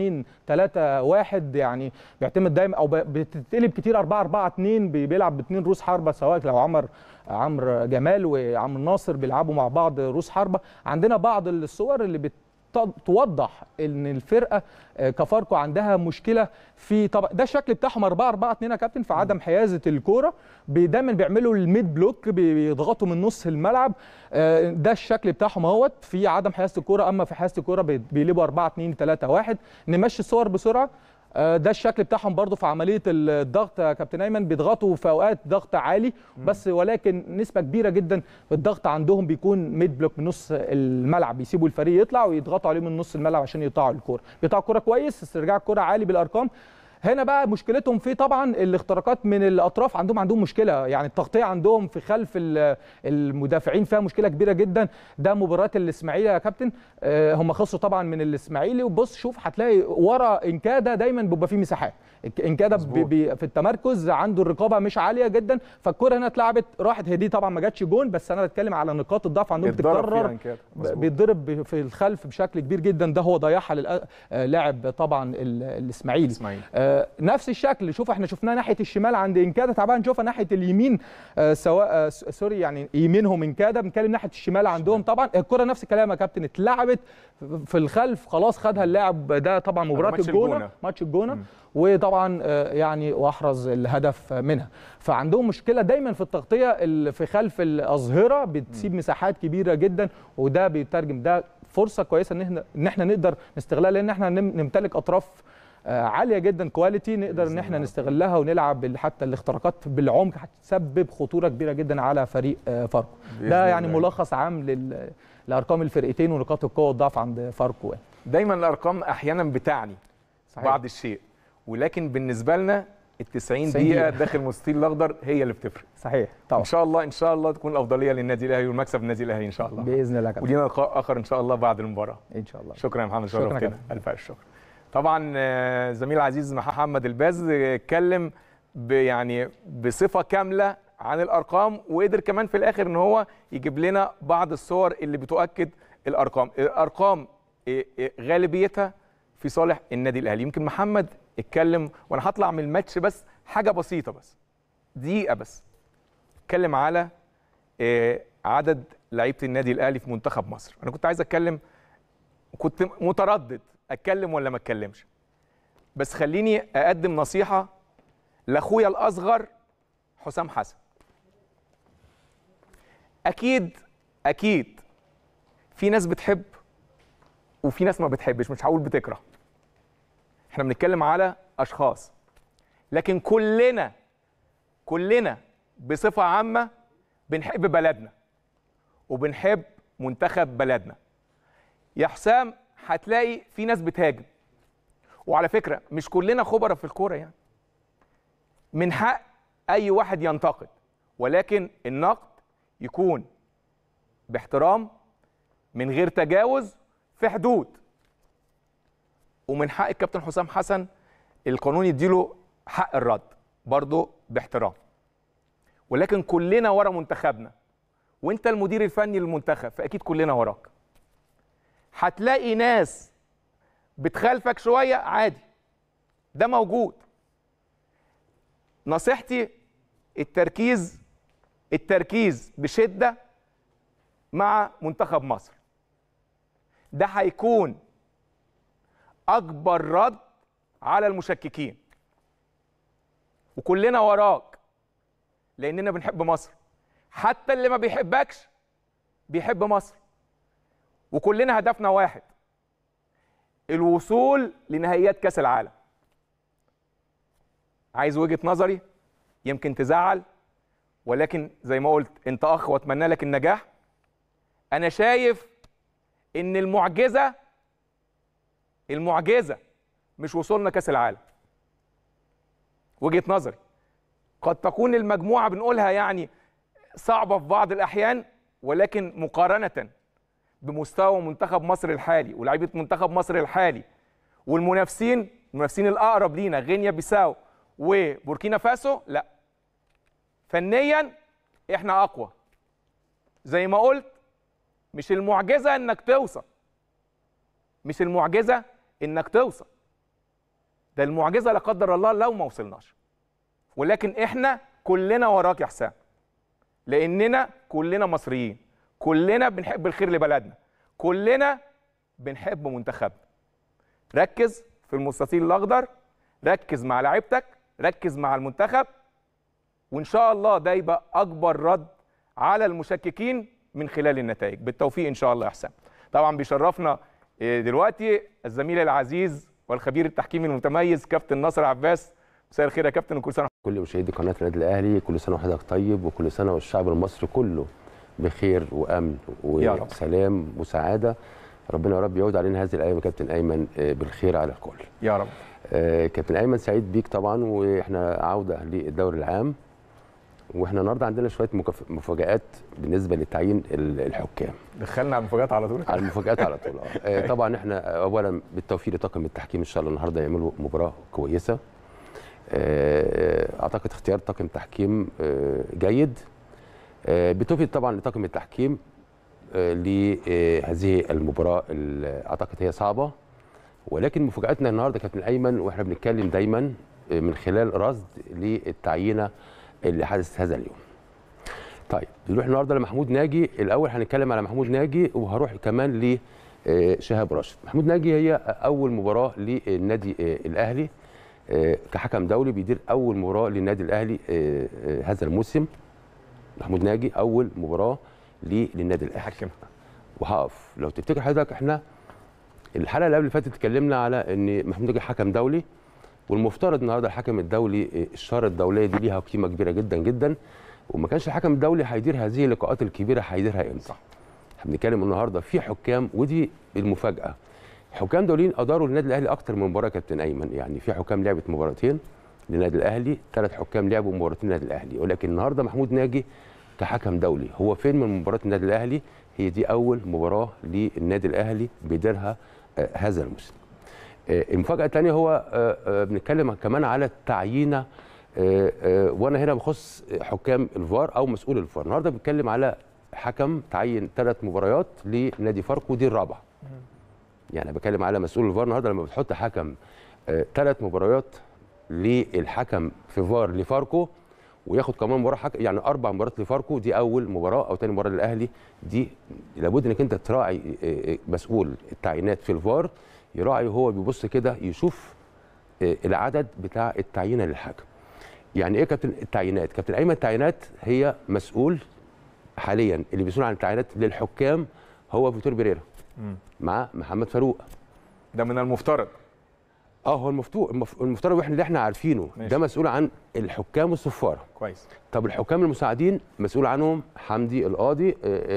4-2-3-1 يعني بيعتمد دايما او بتتقلب كتير 4-4-2 بيلعب باثنين روس حربه، سواء لو عمرو جمال وعمرو ناصر بيلعبوا مع بعض روس حربه. عندنا بعض الصور اللي توضح ان الفرقه كفاركو عندها مشكله في طبعا ده الشكل بتاعهم 4-4-2 يا كابتن، في عدم حيازه الكوره، دايما بيعملوا الميد بلوك، بيضغطوا من نص الملعب، ده الشكل بتاعهم اهوت في عدم حيازه الكوره، اما في حيازه الكوره بيقلبوا 4-2-3-1. نمشي الصور بسرعه. ده الشكل بتاعهم برضو في عمليه الضغط يا كابتن ايمن، بيضغطوا في اوقات ضغط عالي بس، ولكن نسبه كبيره جدا الضغط عندهم بيكون ميد بلوك من نص الملعب، بيسيبوا الفريق يطلع ويضغطوا عليه من نص الملعب عشان يقطعوا الكوره، بيقطعوا الكوره كويس، استرجاع الكوره عالي بالارقام. هنا بقى مشكلتهم في طبعا الاختراقات من الاطراف، عندهم مشكله، يعني التغطيه عندهم في خلف المدافعين فيها مشكله كبيره جدا. ده مباراه الاسماعيلي يا كابتن، هم خسروا طبعا من الاسماعيلي، وبص شوف هتلاقي ورا انكادا دايما بيبقى فيه مساحات، انكادا في التمركز عنده الرقابه مش عاليه جدا، فالكره هنا اتلعبت راحت، هي دي طبعا ما جاتش جون، بس انا بتكلم على نقاط الضعف عندهم بتتكرر، بيتضرب في الخلف بشكل كبير جدا، ده هو ضيعها لاعب طبعا الاسماعيلي. نفس الشكل شوف احنا شفناه ناحيه الشمال عند انكادا، تعالى نشوفها ناحيه اليمين، سواء سوري يعني يمينهم انكادا، بنتكلم ناحيه الشمال عندهم طبعا الكره نفس الكلام يا كابتن، اتلعبت في الخلف خلاص خدها اللاعب ده طبعا مباراه الجونه، ماتش الجونه، وطبعا يعني واحرز الهدف منها. فعندهم مشكله دايما في التغطيه في خلف الاظهره، بتسيب مساحات كبيره جدا، وده بيترجم ده فرصه كويسه ان احنا نقدر نستغلها، لان احنا نمتلك اطراف عاليه جدا، كواليتي نقدر ان احنا نستغلها ونلعب حتى الاختراقات بالعمق هتسبب خطوره كبيره جدا على فريق فاركو. ده يعني ملخص عام لارقام الفرقتين ونقاط القوه والضعف عند فاركو. دايما الارقام احيانا بتعني صحيح بعض الشيء، ولكن بالنسبه لنا ال 90 دقيقه داخل المستطيل الاخضر هي اللي بتفرق. صحيح طبعا. ان شاء الله تكون الافضليه للنادي الاهلي والمكسب النادي الاهلي ان شاء الله باذن الله. ولينا لقاء اخر ان شاء الله بعد المباراه ان شاء الله. شكرا يا محمد، شرفتنا. الف الشكر. طبعا زميل العزيز محمد الباز اتكلم يعني بصفه كامله عن الارقام، وقدر كمان في الاخر ان هو يجيب لنا بعض الصور اللي بتؤكد الارقام غالبيتها في صالح النادي الاهلي. يمكن محمد اتكلم، وانا هطلع من الماتش بس حاجه بسيطه، بس دقيقه بس اتكلم على عدد لعيبه النادي الاهلي في منتخب مصر. انا كنت عايز اتكلم، كنت متردد اتكلم ولا ما اتكلمش، بس خليني اقدم نصيحه لاخويا الاصغر حسام حسن. اكيد في ناس بتحب وفي ناس ما بتحبش، مش هقول بتكره، احنا بنتكلم على اشخاص، لكن كلنا بصفه عامه بنحب بلدنا وبنحب منتخب بلدنا. يا حسام هتلاقي في ناس بتهاجم، وعلى فكره مش كلنا خبراء في الكوره، يعني من حق اي واحد ينتقد، ولكن النقد يكون باحترام من غير تجاوز في حدود. ومن حق الكابتن حسام حسن القانون يديله حق الرد برضه باحترام، ولكن كلنا ورا منتخبنا، وانت المدير الفني للمنتخب فاكيد كلنا وراك. هتلاقي ناس بتخالفك شويه، عادي، ده موجود. نصيحتي التركيز بشده مع منتخب مصر، ده هيكون اكبر رد على المشككين، وكلنا وراك لاننا بنحب مصر. حتى اللي ما بيحبكش بيحب مصر، وكلنا هدفنا واحد، الوصول لنهائيات كاس العالم. عايز وجهة نظري يمكن تزعل، ولكن زي ما قلت انت اخ واتمنى لك النجاح. انا شايف ان المعجزه مش وصولنا كاس العالم. وجهة نظري قد تكون المجموعه بنقولها يعني صعبه في بعض الاحيان، ولكن مقارنه بمستوى منتخب مصر الحالي ولاعيبه منتخب مصر الحالي والمنافسين الاقرب لينا غينيا بيساو وبوركينا فاسو، لا، فنيا احنا اقوى. زي ما قلت مش المعجزه انك توصل، ده المعجزه لا قدر الله لو ما وصلناش. ولكن احنا كلنا وراك يا حسام، لاننا كلنا مصريين، كلنا بنحب الخير لبلدنا، كلنا بنحب منتخبنا. ركز في المستطيل الاخضر، ركز مع لعيبتك، ركز مع المنتخب، وان شاء الله ده يبقى اكبر رد على المشككين من خلال النتائج. بالتوفيق ان شاء الله يا حسام. طبعا بيشرفنا دلوقتي الزميل العزيز والخبير التحكيمي المتميز كابتن ناصر عباس. مساء الخير يا كابتن، وكل سنه كل مشاهدي قناه النادي الاهلي، كل سنه وحضرتك طيب، وكل سنه والشعب المصري كله بخير وامن وسلام وسعاده. ربنا يا رب يعود علينا هذه الايام يا كابتن ايمن بالخير على الكل يا رب. كابتن ايمن سعيد بيك طبعا، واحنا عوده للدوري العام، واحنا النهارده عندنا شويه مفاجآت بالنسبه لتعيين الحكام. دخلنا على المفاجآت على طول. على المفاجآت على طول. طبعا احنا اولا بالتوفيق لطاقم التحكيم ان شاء الله النهارده يعملوا مباراه كويسه. اعتقد اختيار طاقم تحكيم جيد. بالتوفيق طبعا لطاقم التحكيم لهذه المباراه اللي اعتقد هي صعبه، ولكن مفاجاتنا النهارده كابتن ايمن، واحنا بنتكلم دايما من خلال رصد للتعيينه اللي حدثت هذا اليوم. طيب نروح النهارده لمحمود ناجي. الاول هنتكلم على محمود ناجي، وهروح كمان لشهاب راشد. محمود ناجي هي اول مباراه للنادي الاهلي كحكم دولي، بيدير اول مباراه للنادي الاهلي هذا الموسم. محمود ناجي اول مباراه للنادي الاهلي. وهقف لو تفتكر حضرتك، احنا الحلقه اللي قبل اللي فاتت اتكلمنا على ان محمود ناجي حكم دولي، والمفترض النهارده الحكم الدولي الشاره الدوليه دي ليها قيمه كبيره جدا جدا، وما كانش الحكم الدولي هيدير هذه اللقاءات الكبيره هيديرها امتى؟ احنا بنتكلم النهارده في حكام، ودي المفاجاه، حكام دوليين اداروا للنادي الاهلي اكتر من مباراه كابتن ايمن، يعني في حكام لعبت مباراتين للنادي الاهلي، 3 حكام لعبوا مباراتين للنادي الاهلي، ولكن النهارده محمود ناجي كحكم دولي هو فين من مباراه النادي الاهلي؟ هي دي اول مباراه للنادي الاهلي بيديرها هذا الموسم. المفاجاه الثانيه هو بنتكلم كمان على التعيينه، وانا هنا بخص حكام الفار او مسؤول الفار. النهارده بنتكلم على حكم تعين 3 مباريات لنادي فاركو، دي الرابعه. يعني بتكلم على مسؤول الفار النهارده لما بتحط حكم 3 مباريات للحكم في فار لفاركو، وياخد كمان مباراه يعني 4 مباريات لفاركو، دي اول مباراه او ثاني مباراه للاهلي، دي لابد انك انت تراعي مسؤول التعيينات في الفار يراعي، هو بيبص كده يشوف العدد بتاع التعيينه للحكم. يعني ايه كابتن التعيينات؟ كابتن ايمن التعيينات هي مسؤول حاليا، اللي بيسؤول عن التعيينات للحكام هو فيتور بيريرا مع محمد فاروق. ده من المفترض هو المفترض واحنا اللي احنا عارفينه ماشي. ده مسؤول عن الحكام والصفاره. كويس. طب الحكام المساعدين مسؤول عنهم حمدي القاضي،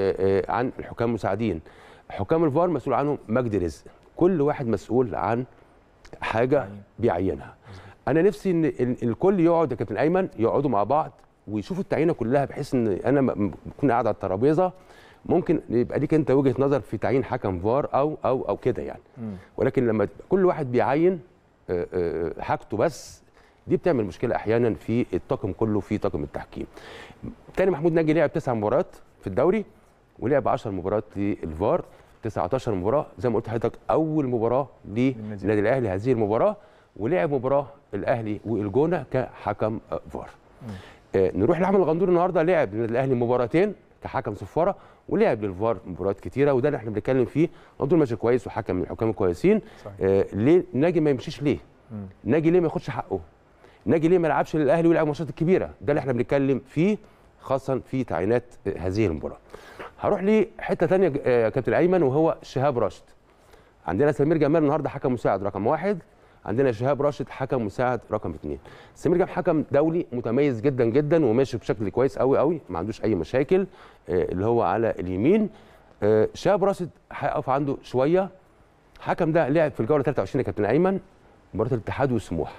عن الحكام المساعدين. حكام الفار مسؤول عنهم مجدي رزق. كل واحد مسؤول عن حاجه بيعينها. انا نفسي ان الكل يقعد يا كابتن ايمن، يقعدوا مع بعض ويشوفوا التعيينه كلها، بحيث ان انا بكون قاعد على الترابيزه ممكن يبقى ليك انت وجهه نظر في تعيين حكم فار او كده يعني. ولكن لما كل واحد بيعين حاجته بس، دي بتعمل مشكله احيانا في الطاقم كله، في طاقم التحكيم. تاني محمود ناجي لعب 9 مباريات في الدوري، ولعب 10 مباريات للفار، 19 مباراه زي ما قلت لحضرتك. اول مباراه للنادي الاهلي هذه المباراه، ولعب مباراه الاهلي والجونه كحكم فار. نروح لاحمد الغندور النهارده، لعب للنادي الاهلي مباراتين كحكم صفاره، ولعب للفار مباريات كتيره، وده اللي احنا بنتكلم فيه. الغندور ماشي كويس وحكم من الحكام الكويسين. ليه ناجي ما يمشيش؟ ليه ناجي ليه ما ياخدش حقه؟ ناجي ليه ما يلعبش للاهلي ويلعب الماتشات الكبيره؟ ده اللي احنا بنتكلم فيه، خاصه في تعيينات هذه المباراه. هروح لحته ثانيه كابتن ايمن، وهو شهاب راشد. عندنا سمير جمال النهارده حكم مساعد رقم 1، عندنا شهاب راشد حكم مساعد رقم 2. سمير جمال حكم دولي متميز جدا جدا وماشي بشكل كويس قوي قوي، ما عندوش اي مشاكل، اللي هو على اليمين. شهاب راشد هيقف عنده شويه. حكم ده لعب في الجوله 23 يا كابتن ايمن مباراه الاتحاد والسموحه،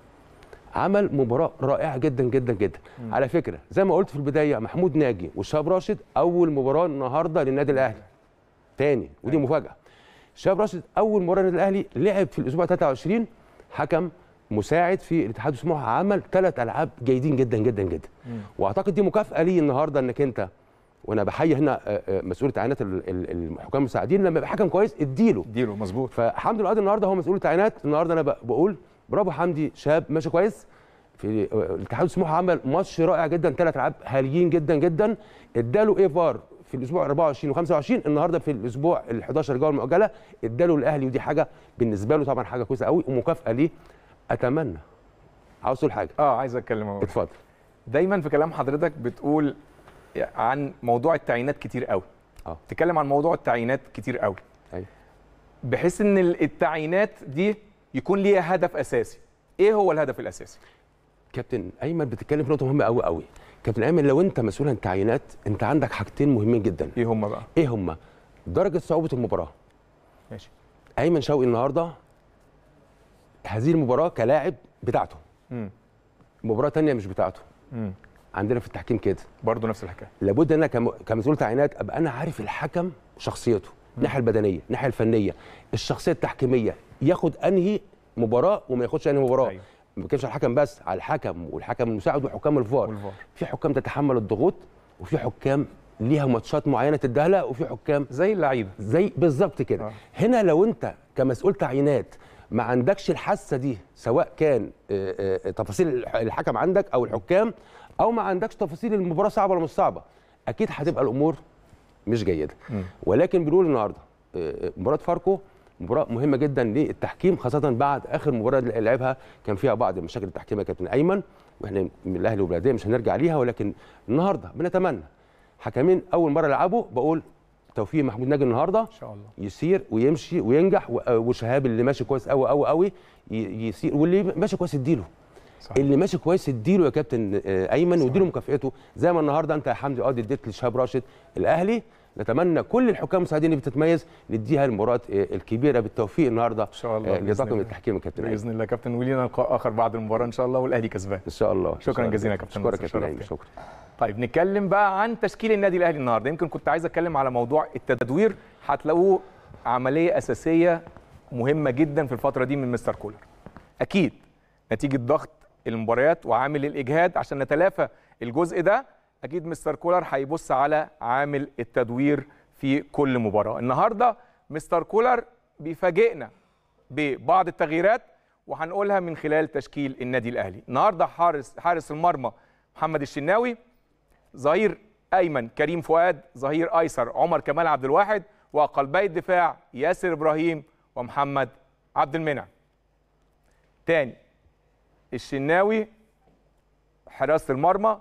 عمل مباراه رائعه جدا جدا جدا. على فكره زي ما قلت في البدايه، محمود ناجي وشهاب راشد اول مباراه النهارده للنادي الاهلي تاني، ودي مفاجاه. شهاب راشد اول مباراه للنادي الاهلي لعب في الاسبوع 23 حكم مساعد في الاتحاد والسموحه، عمل 3 ألعاب جيدين جدا جدا جدا. واعتقد دي مكافاه ليه النهارده، انك انت، وانا بحيي هنا مسؤول تعيينات الحكام المساعدين، لما يبقى حكم كويس اديله مظبوط. فحمدي القاضي النهارده هو مسؤول التعيينات. النهارده انا بقول برافو حمدي، شاب ماشي كويس في الاتحاد والسموحه، عمل ماتش رائع جدا، 3 ألعاب هاليين جدا جدا. اداله ايه فار في الاسبوع 24 و25، النهارده في الاسبوع ال11 الجوله المؤجله اداله الاهلي، ودي حاجه بالنسبه له طبعا حاجه كويسه قوي ومكافاه ليه. اتمنى، عاوز تقول حاجه؟ عايز اتكلم. اتفضل. دايما في كلام حضرتك بتقول عن موضوع التعيينات كتير قوي. تتكلم عن موضوع التعيينات كتير قوي. ايوه. بحيث ان التعيينات دي يكون ليها هدف اساسي. ايه هو الهدف الاساسي؟ كابتن ايمن بتتكلم في نقطه مهمه قوي قوي. كابتن ايمن لو انت مسؤول عن التعيينات، انت عندك حاجتين مهمين جدا. ايه هما بقى؟ ايه هما؟ درجه صعوبه المباراه. ماشي. ايمن شوقي النهارده هذه المباراه كلاعب بتاعته. مباراه ثانيه مش بتاعته. عندنا في التحكيم كده برضه نفس الحكايه. لابد ان انا كمسؤول تعيينات ابقى انا عارف الحكم شخصيته، الناحيه البدنيه، الناحيه الفنيه، الشخصيه التحكيميه، ياخد انهي مباراه وما ياخدش انهي مباراه. أيوه. ما بتكلمش على الحكم بس، على الحكم والحكم المساعد وحكام الفار. في حكام تتحمل الضغوط، وفي حكام ليها ماتشات معينه تديها لها، وفي حكام زي اللعيبه زي بالظبط كده. هنا لو انت كمسؤول تعيينات ما عندكش الحاسه دي، سواء كان تفاصيل الحكم عندك او الحكام، او ما عندكش تفاصيل المباراه صعبه ولا مش صعبه، اكيد هتبقى الامور مش جيده. ولكن بنقول النهارده مباراه فاركو مباراه مهمه جدا للتحكيم، خاصه بعد اخر مباراه اللي لعبها كان فيها بعض المشاكل التحكيميه يا كابتن ايمن، واحنا من الاهلي والبلديه مش هنرجع ليها. ولكن النهارده بنتمنى حكمين اول مره يلعبوا، بقول توفيق محمود ناجي النهارده ان شاء الله يسير ويمشي وينجح، وشهاب اللي ماشي كويس قوي قوي قوي يسير، واللي ماشي كويس اديله. صحيح. اللي ماشي كويس اديله يا كابتن ايمن، واديله مكافئته زي ما النهارده انت يا حمدي اديت لشهاب راشد الاهلي. نتمنى كل الحكام المساعدين اللي بتتميز نديها المباراه الكبيره بالتوفيق النهارده ان شاء الله لطاقم التحكيم الكابتن باذن الله. كابتن ولينا لقاء اخر بعد المباراه ان شاء الله والاهلي كسبان ان شاء الله. شكرا جزيلا يا كابتن. شكرا كابتن. شكرا. طيب نتكلم بقى عن تشكيل النادي الاهلي النهارده. يمكن كنت عايز اتكلم على موضوع التدوير، هتلاقوه عمليه اساسيه مهمه جدا في الفتره دي من مستر كولر. اكيد نتيجه ضغط المباريات وعامل الاجهاد، عشان نتلافى الجزء ده اكيد مستر كولر هيبص على عامل التدوير في كل مباراه. النهارده مستر كولر بيفاجئنا ببعض التغييرات وهنقولها من خلال تشكيل النادي الاهلي. النهارده حارس المرمى محمد الشناوي، ظهير ايمن كريم فؤاد، ظهير ايسر عمر كمال عبد الواحد، وقلبي الدفاع ياسر ابراهيم ومحمد عبد المنعم. تاني الشناوي حراسه المرمى،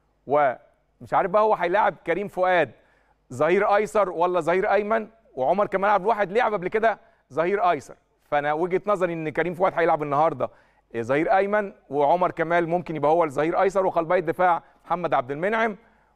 ومش عارف بقى هو هيلاعب كريم فؤاد ظهير ايسر ولا ظهير ايمن، وعمر كمال عبد الواحد لعب قبل كده ظهير ايسر، فانا وجهه نظري ان كريم فؤاد هيلعب النهارده ظهير ايمن، وعمر كمال ممكن يبقى هو الظهير ايسر، وقلبي الدفاع محمد عبد المنعم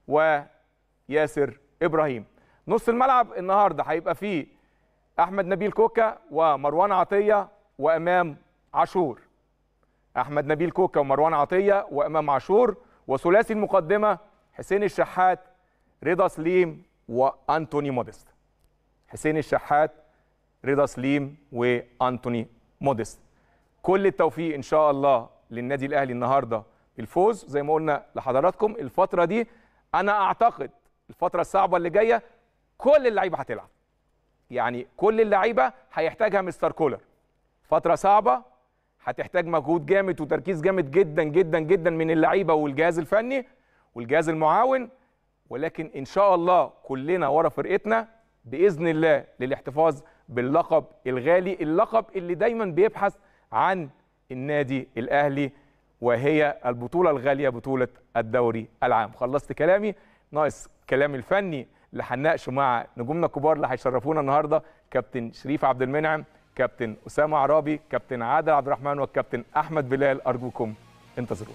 وياسر ابراهيم. نص الملعب النهارده هيبقى فيه احمد نبيل كوكا ومروان عطيه وامام عاشور. احمد نبيل كوكا ومروان عطيه وامام عاشور، وثلاثي المقدمه حسين الشحات رضا سليم وانتوني موديست. حسين الشحات رضا سليم وانتوني موديست. كل التوفيق ان شاء الله للنادي الاهلي النهارده بالفوز. زي ما قلنا لحضراتكم الفتره دي انا اعتقد الفتره الصعبه اللي جايه كل اللعيبه هتلعب، يعني كل اللعيبه هيحتاجها مستر كولر. فتره صعبه هتحتاج مجهود جامد وتركيز جامد جدا جدا جدا من اللعيبه والجهاز الفني والجهاز المعاون، ولكن ان شاء الله كلنا ورا فرقتنا باذن الله للاحتفاظ باللقب الغالي، اللقب اللي دايما بيبحث عن النادي الاهلي، وهي البطوله الغاليه بطوله الدوري العام. خلصت كلامي، ناقص كلام الفني اللي هنناقشه مع نجومنا الكبار اللي هيشرفونا النهارده، كابتن شريف عبد المنعم، كابتن اسامه عرابي، كابتن عادل عبد الرحمن، والكابتن احمد بلال. ارجوكم انتظرونا.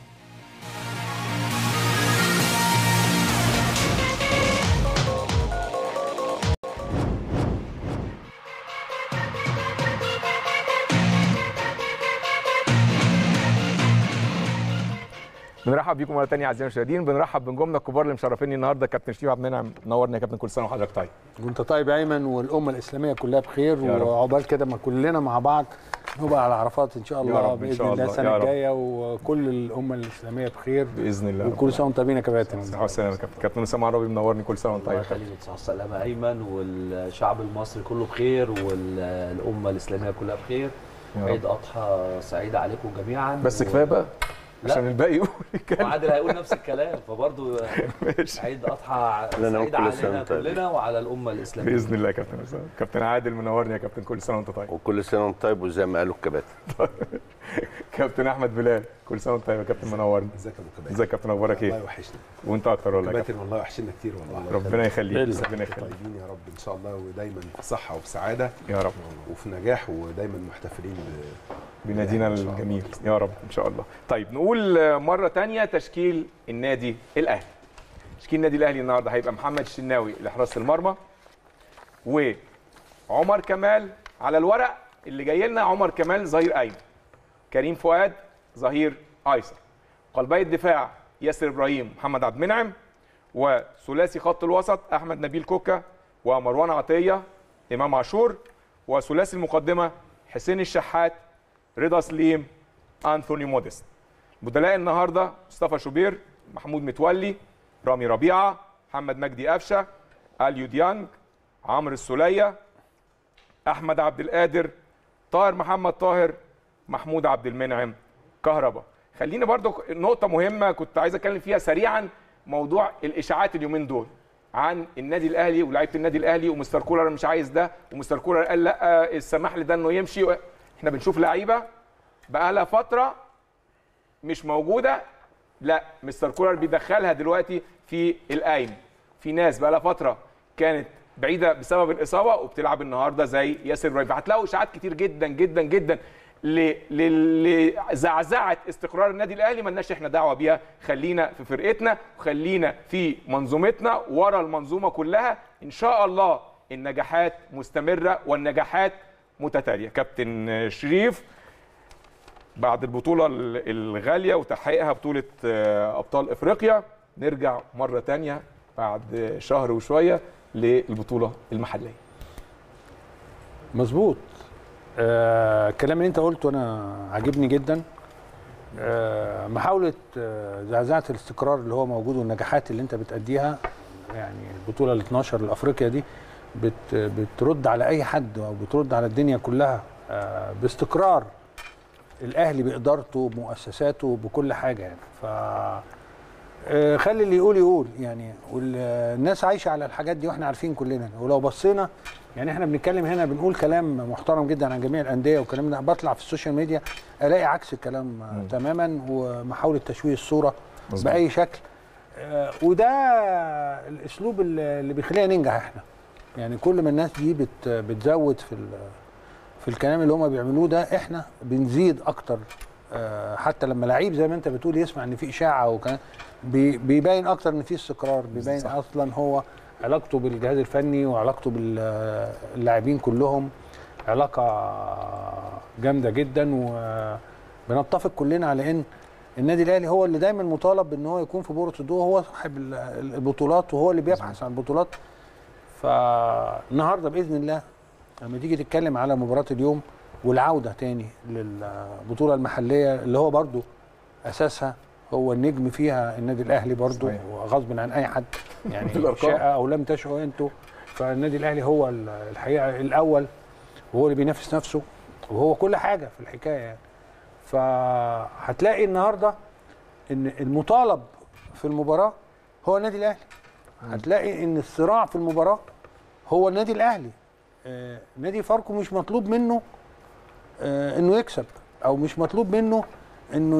بنرحب بيكم مره ثانيه اعزائي المشاهدين، بنرحب بنجومنا الكبار اللي مشرفيني النهارده. كابتن شريف عبد المنعم نورنا يا كابتن، كل سنه وحضرتك طيب. وانت طيب يا ايمن، والامه الاسلاميه كلها بخير، وعقبال كده ما كلنا مع بعض نبقى على عرفات ان شاء الله باذن الله السنه الجايه، وكل الامه الاسلاميه بخير باذن الله. وكل سنه وانت طيبين يا كابتن. صحه وسلامه يا كابتن اسامه عرابي، منورني. كل سنه وانت طيب. الله يخليك، صحه وسلامه ايمن، والشعب المصري كله بخير، والامه الاسلاميه كلها بخير. عيد اضحى سعيد عليكم جميعا. بس كفايه بقى عشان الباقي يقول الكلام. وعادل هيقول نفس الكلام، فبرضه عيد اضحى سعيد علينا كلنا وعلى الامه الاسلاميه باذن الله. كابتن اسامه، كابتن عادل منورني يا كابتن، كل سنه وانت طيب. وكل سنه وانت طيب، وزي ما قالوا الكباتن. كابتن احمد بلال، كل سنه وانت طيب يا كابتن، منورني. ازيك يا ابو كباتن؟ ازيك يا كابتن، اخبارك ايه؟ والله وحشني. وانت اكتر والله يا كابتن. والله وحشنا كتير والله. ربنا يخليك، ربنا يخليك. طيبين يا رب ان شاء الله، ودايما في صحه وفي سعاده يا رب، وفي نجاح، ودايما محتفلين بنادينا الجميل يا رب ان شاء الله. طيب نقول مره ثانيه تشكيل النادي الاهلي. تشكيل النادي الاهلي النهارده هيبقى محمد الشناوي لحراسه المرمى، وعمر كمال على الورق اللي جاي لنا عمر كمال ظهير ايمن، كريم فؤاد ظهير ايسر، قلبي الدفاع ياسر ابراهيم محمد عبد المنعم، وثلاثي خط الوسط احمد نبيل كوكا ومروان عطيه امام عاشور، وثلاثي المقدمه حسين الشحات رضا سليم انتوني موديست. بدلاء النهارده مصطفى شوبير، محمود متولي، رامي ربيعه، محمد مجدي قفشه، اليو ديانج، عمرو السوليه، احمد عبد القادر، طاهر محمد طاهر، محمود عبد المنعم كهربا. خليني برضو نقطه مهمه كنت عايز اتكلم فيها سريعا، موضوع الاشاعات اليومين دول عن النادي الاهلي ولاعيبه النادي الاهلي، ومستر كولر مش عايز ده، ومستر كولر قال لا السماح لده انه يمشي. احنا بنشوف لعيبه بقى لها فتره مش موجوده، لا مستر كولر بيدخلها دلوقتي في القايمه. في ناس بقى لها فتره كانت بعيده بسبب الاصابه وبتلعب النهارده زي ياسر ابراهيم. فهتلاقوا اشاعات كتير جدا جدا جدا لزعزعه استقرار النادي الاهلي، مالناش احنا دعوه بيها. خلينا في فرقتنا وخلينا في منظومتنا، ورا المنظومه كلها ان شاء الله النجاحات مستمره والنجاحات متتاليه. كابتن شريف، بعد البطوله الغاليه وتحقيقها بطوله ابطال افريقيا، نرجع مره ثانيه بعد شهر وشويه للبطوله المحليه. مظبوط. الكلام اللي انت قلته انا عاجبني جدا. محاوله زعزعه الاستقرار اللي هو موجود والنجاحات اللي انت بتأديها، يعني البطوله ال 12 الافريقيا دي بترد على اي حد او بترد على الدنيا كلها باستقرار الاهلي بادارته بمؤسساته بكل حاجه يعني. ف خلي اللي يقول يعني، والناس عايشه على الحاجات دي واحنا عارفين كلنا. ولو بصينا يعني احنا بنتكلم هنا بنقول كلام محترم جدا عن جميع الانديه والكلام ده، بطلع في السوشيال ميديا الاقي عكس الكلام تماما، ومحاوله تشويه الصوره باي شكل. وده الاسلوب اللي بيخلينا ننجح احنا. يعني كل ما الناس دي بتزود في الكلام اللي هم بيعملوه ده، احنا بنزيد اكتر. حتى لما لعيب زي ما انت بتقول يسمع ان في اشاعه وكلام، بيبين اكتر ان في استقرار، بيبين صح. اصلا هو علاقته بالجهاز الفني وعلاقته باللاعبين كلهم علاقه جامده جدا. وبنتفق كلنا على ان النادي الاهلي هو اللي دايما مطالب ان هو يكون في بؤره الضوء، هو صاحب البطولات وهو اللي بيبحث عن البطولات. فالنهارده باذن الله لما تيجي تتكلم على مباراه اليوم والعوده تاني للبطوله المحليه اللي هو برضو اساسها هو النجم فيها النادي الاهلي برضو، غصب عن اي حد يعني شاء او لم تشاء انتوا. فالنادي الاهلي هو الحقيقه الاول، وهو اللي بينافس نفسه، وهو كل حاجه في الحكايه يعني. فهتلاقي النهارده ان المطالب في المباراه هو النادي الاهلي. هتلاقي ان الصراع في المباراه هو النادي الاهلي. نادي فاركو مش مطلوب منه انه يكسب، او مش مطلوب منه انه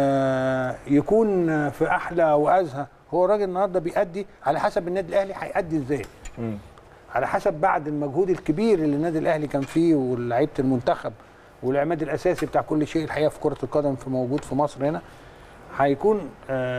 يكون في احلى وازهى. هو الراجل النهارده بيأدي على حسب النادي الاهلي هيأدي ازاي، على حسب بعد المجهود الكبير اللي النادي الاهلي كان فيه ولاعيبه المنتخب والعماد الاساسي بتاع كل شيء الحقيقه في كره القدم في موجود في مصر هنا. هيكون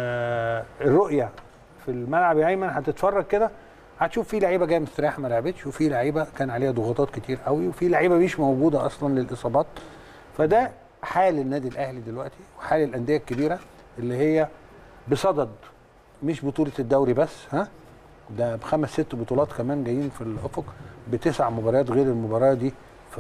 الرؤيه في الملعب يا ايمن، هتتفرج كده هتشوف في لعيبه جايه مستريحه ما لعبتش، وفي لعيبه كان عليها ضغوطات كتير قوي، وفي لعيبه مش موجوده اصلا للاصابات. فده حال النادي الاهلي دلوقتي وحال الانديه الكبيره اللي هي بصدد مش بطوله الدوري بس، ده ب5 6 بطولات كمان جايين في الافق، ب9 مباريات غير المباراه دي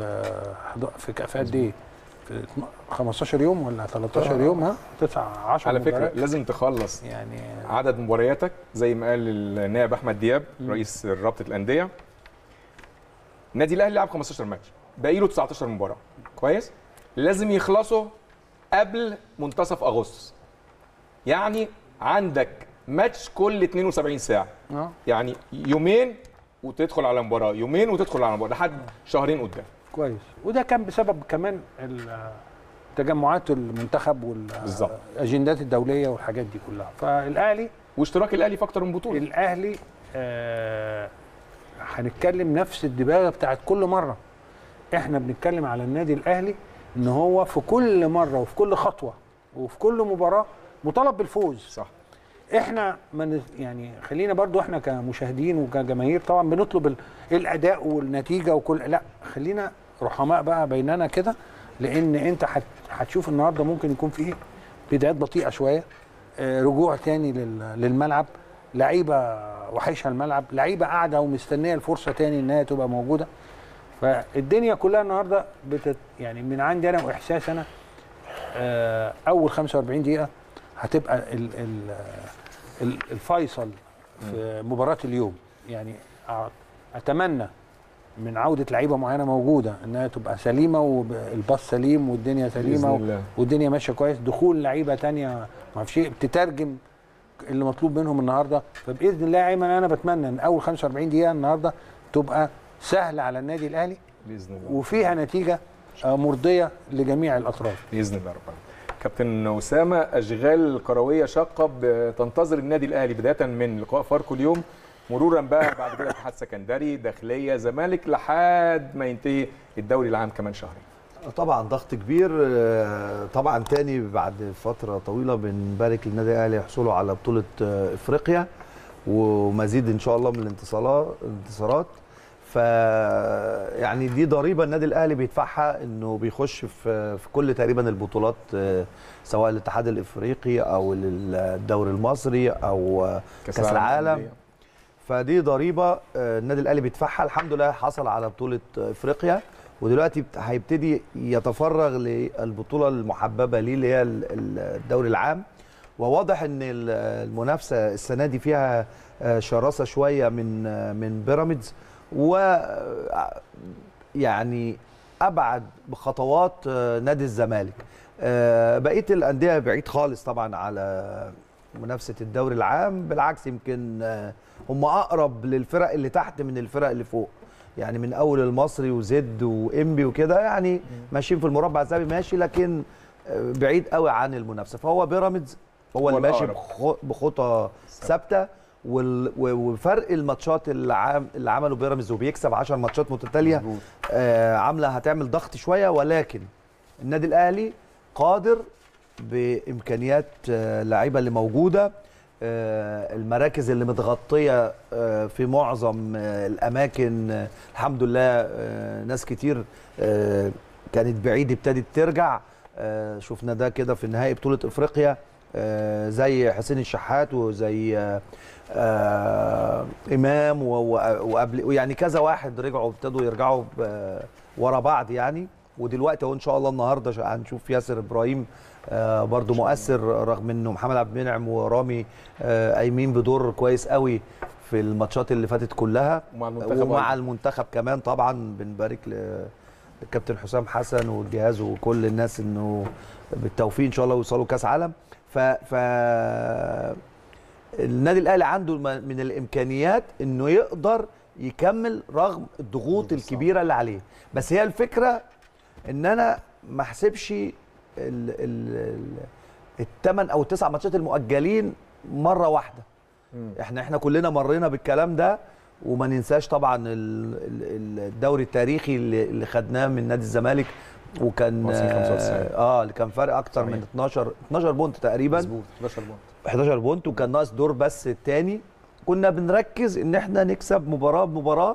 في قد ايه؟ في 15 يوم ولا 13 يوم 9 10 على فكره لازم تخلص يعني عدد مبارياتك زي ما قال النائب احمد دياب رئيس رابطه الانديه. النادي الاهلي لعب 15 ماتش، باقي له 19 مباراه، كويس؟ لازم يخلصوا قبل منتصف اغسطس. يعني عندك ماتش كل 72 ساعه. يعني يومين وتدخل على مباراه، يومين وتدخل على مباراه، لحد شهرين قدام. كويس. وده كان بسبب كمان تجمعات المنتخب والاجندات الدوليه والحاجات دي كلها. فالاهلي واشتراك الاهلي في اكتر من بطوله. الاهلي هنتكلم نفس الدباغه بتاعت كل مره. احنا بنتكلم على النادي الاهلي ان هو في كل مره وفي كل خطوه وفي كل مباراه مطالب بالفوز. صح. احنا يعني خلينا برضو احنا كمشاهدين وكجماهير طبعا بنطلب الاداء والنتيجه وكل، لا خلينا رحماء بقى بيننا كده، لان انت هتشوف النهارده ممكن يكون في بدايات بطيئه شويه، رجوع تاني للملعب، لعيبه وحشها الملعب، لعيبه قاعده ومستنيه الفرصه تاني ان هي تبقى موجوده. فالدنيا كلها النهارده يعني من عندي انا واحساس انا اول 45 دقيقه هتبقى الفيصل في مباراه اليوم. يعني اتمنى من عوده لعيبه معينه موجوده انها تبقى سليمه والباص سليم والدنيا سليمه والدنيا ماشيه كويس، دخول لعيبه ثانيه ما اعرفش ايه بتترجم اللي مطلوب منهم النهارده. فباذن الله يا ايمن انا بتمنى ان اول 45 دقيقه النهارده تبقى سهله على النادي الاهلي باذن الله، وفيها نتيجه مرضيه لجميع الاطراف باذن الله رب العالمين. كابتن اسامه، اشغال كرويه شاقه بتنتظر النادي الاهلي بدايه من لقاء فاركو اليوم مرورا بقى بعد كده اتحاد سكندري، داخليه، زمالك، لحد ما ينتهي الدوري العام كمان شهرين. طبعا ضغط كبير. طبعا تاني بعد فتره طويله بنبارك للنادي الاهلي حصوله على بطوله افريقيا ومزيد ان شاء الله من الانتصارات. ف يعني دي ضريبه النادي الاهلي بيدفعها، انه بيخش في كل تقريبا البطولات، سواء الاتحاد الافريقي او الدوري المصري او كاس العالم. فدي ضريبه النادي الاهلي بيدفعها. الحمد لله حصل على بطوله افريقيا، ودلوقتي هيبتدي يتفرغ للبطوله المحببه ليه اللي هي الدوري العام. وواضح ان المنافسه السنه دي فيها شراسه شويه من بيراميدز، و يعني ابعد بخطوات نادي الزمالك. بقيه الانديه بعيد خالص طبعا على منافسه الدوري العام، بالعكس يمكن هم اقرب للفرق اللي تحت من الفرق اللي فوق، يعني من اول المصري وزد وانبي وكده، يعني ماشيين في المربع الذهبي ماشي، لكن بعيد قوي عن المنافسه. فهو بيراميدز هو اللي ماشي بخطى ثابته، وفرق الماتشات اللي عمله بيراميدز وبيكسب 10 ماتشات متتاليه عامله هتعمل ضغط شويه، ولكن النادي الاهلي قادر بامكانيات اللعيبه اللي موجوده، المراكز اللي متغطيه في معظم الاماكن الحمد لله. ناس كتير كانت بعيد ابتدت ترجع، شفنا ده كده في نهائي بطوله افريقيا، زي حسين الشحات وزي امام وقبل، يعني كذا واحد رجعوا ابتدوا يرجعوا ورا بعض يعني. ودلوقتي اهو ان شاء الله النهارده هنشوف ياسر ابراهيم برضو مؤثر، رغم انه محمد عبد المنعم ورامي قايمين بدور كويس قوي في الماتشات اللي فاتت كلها، ومع المنتخب كمان. طبعا بنبارك للكابتن حسام حسن والجهاز وكل الناس انه بالتوفيق ان شاء الله يوصلوا كاس عالم. ف النادي الاهلي عنده من الامكانيات انه يقدر يكمل رغم الضغوط الكبيره اللي عليه. بس هي الفكره ان انا ما احسبش الثمان او التسع ماتشات المؤجلين مره واحده. احنا كلنا مرينا بالكلام ده، وما ننساش طبعا الدوري التاريخي اللي خدناه من نادي الزمالك، وكان اللي كان فرق اكتر من 12 بونت تقريبا، مظبوط 11 بونت، وكان ناقص دور بس الثاني. كنا بنركز ان احنا نكسب مباراه بمباراه،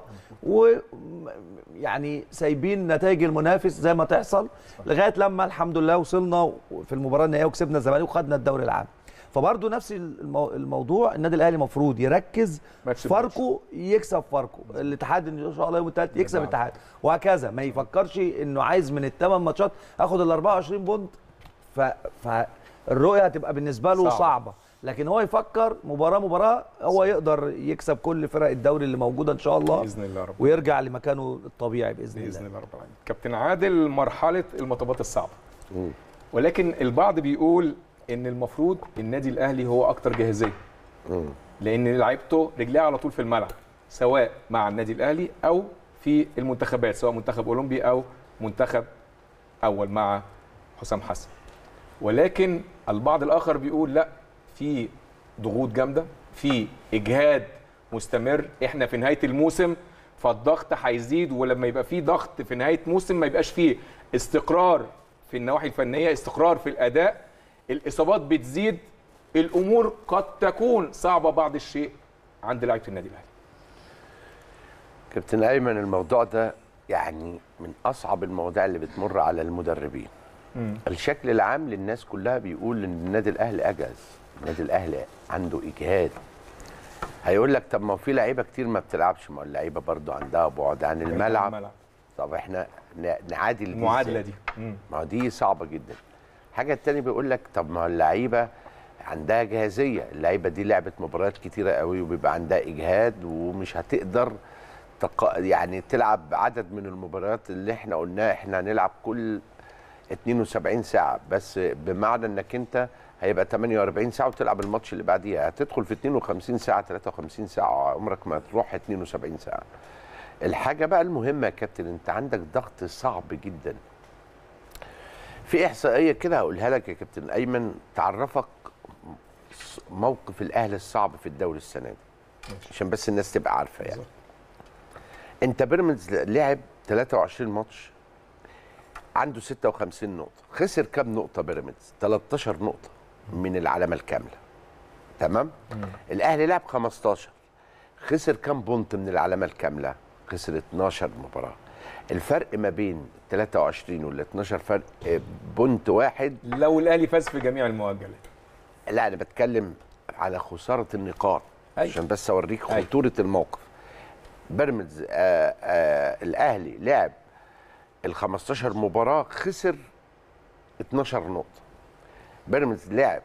ويعني سايبين نتائج المنافس زي ما تحصل، لغايه لما الحمد لله وصلنا في المباراه النهائيه وكسبنا الزمالك وخدنا الدوري العام. فبرضه نفس الموضوع، النادي الاهلي المفروض يركز، فاركو يكسب فاركو، الاتحاد ان شاء الله يوم الثلاث يكسب الاتحاد، وهكذا. ما يفكرش انه عايز من الثمان ماتشات اخد ال 24 بونت، فالرؤيه هتبقى بالنسبه له صعبه. لكن هو يفكر مباراه هو يقدر يكسب كل فرق الدوري اللي موجوده ان شاء الله باذن الله رب، ويرجع لمكانه الطبيعي باذن الله رب العالمين. كابتن عادل، مرحله المطبات الصعبه، ولكن البعض بيقول ان المفروض النادي الاهلي هو اكتر جاهزيه، لان لعيبته رجليها على طول في الملعب، سواء مع النادي الاهلي او في المنتخبات، سواء منتخب اولمبي او منتخب اول مع حسام حسن. ولكن البعض الاخر بيقول لا، في ضغوط جامده، في اجهاد مستمر، احنا في نهايه الموسم فالضغط هيزيد، ولما يبقى في ضغط في نهايه موسم ما يبقاش فيه استقرار في النواحي الفنيه، استقرار في الاداء، الاصابات بتزيد، الامور قد تكون صعبه بعض الشيء عند لعيبه النادي الاهلي. كابتن ايمن، الموضوع ده يعني من اصعب المواضيع اللي بتمر على المدربين. الشكل العام للناس كلها بيقول ان النادي الاهلي اجهز، النادي الاهلي عنده اجهاد. هيقول لك طب ما في لعيبه كتير ما بتلعبش، ما اللعيبه برضو عندها بعد عن الملعب. طب احنا نعادل المعادله دي، ما هو دي صعبه جدا. الحاجه الثانيه بيقول لك طب ما اللعيبه عندها جاهزيه، اللعيبه دي لعبت مباريات كتيره قوي وبيبقى عندها اجهاد، ومش هتقدر يعني تلعب عدد من المباريات اللي احنا قلناه احنا هنلعب كل 72 ساعه، بس بمعنى انك انت هيبقى 48 ساعه وتلعب الماتش اللي بعديها، هتدخل في 52 ساعه 53 ساعه، عمرك ما تروح 72 ساعه. الحاجه بقى المهمه يا كابتن، انت عندك ضغط صعب جدا. في احصائيه كده هقولها لك يا كابتن ايمن تعرفك موقف الاهلي الصعب في الدوري السنه دي. عشان بس الناس تبقى عارفه يعني. انت بيراميدز لعب 23 ماتش عنده 56 نقطه، خسر كام نقطه بيراميدز؟ 13 نقطه من العلامه الكامله. تمام؟ الاهلي لعب 15، خسر كام بونت من العلامه الكامله؟ خسر 12 مباراه. الفرق ما بين 23 وال 12 فرق بونت واحد لو الاهلي فاز في جميع المؤجلات. لا انا بتكلم على خساره النقاط عشان بس اوريك خطوره الموقف. بيراميدز الاهلي لعب ال 15 مباراه خسر 12 نقطه. بيراميدز لعب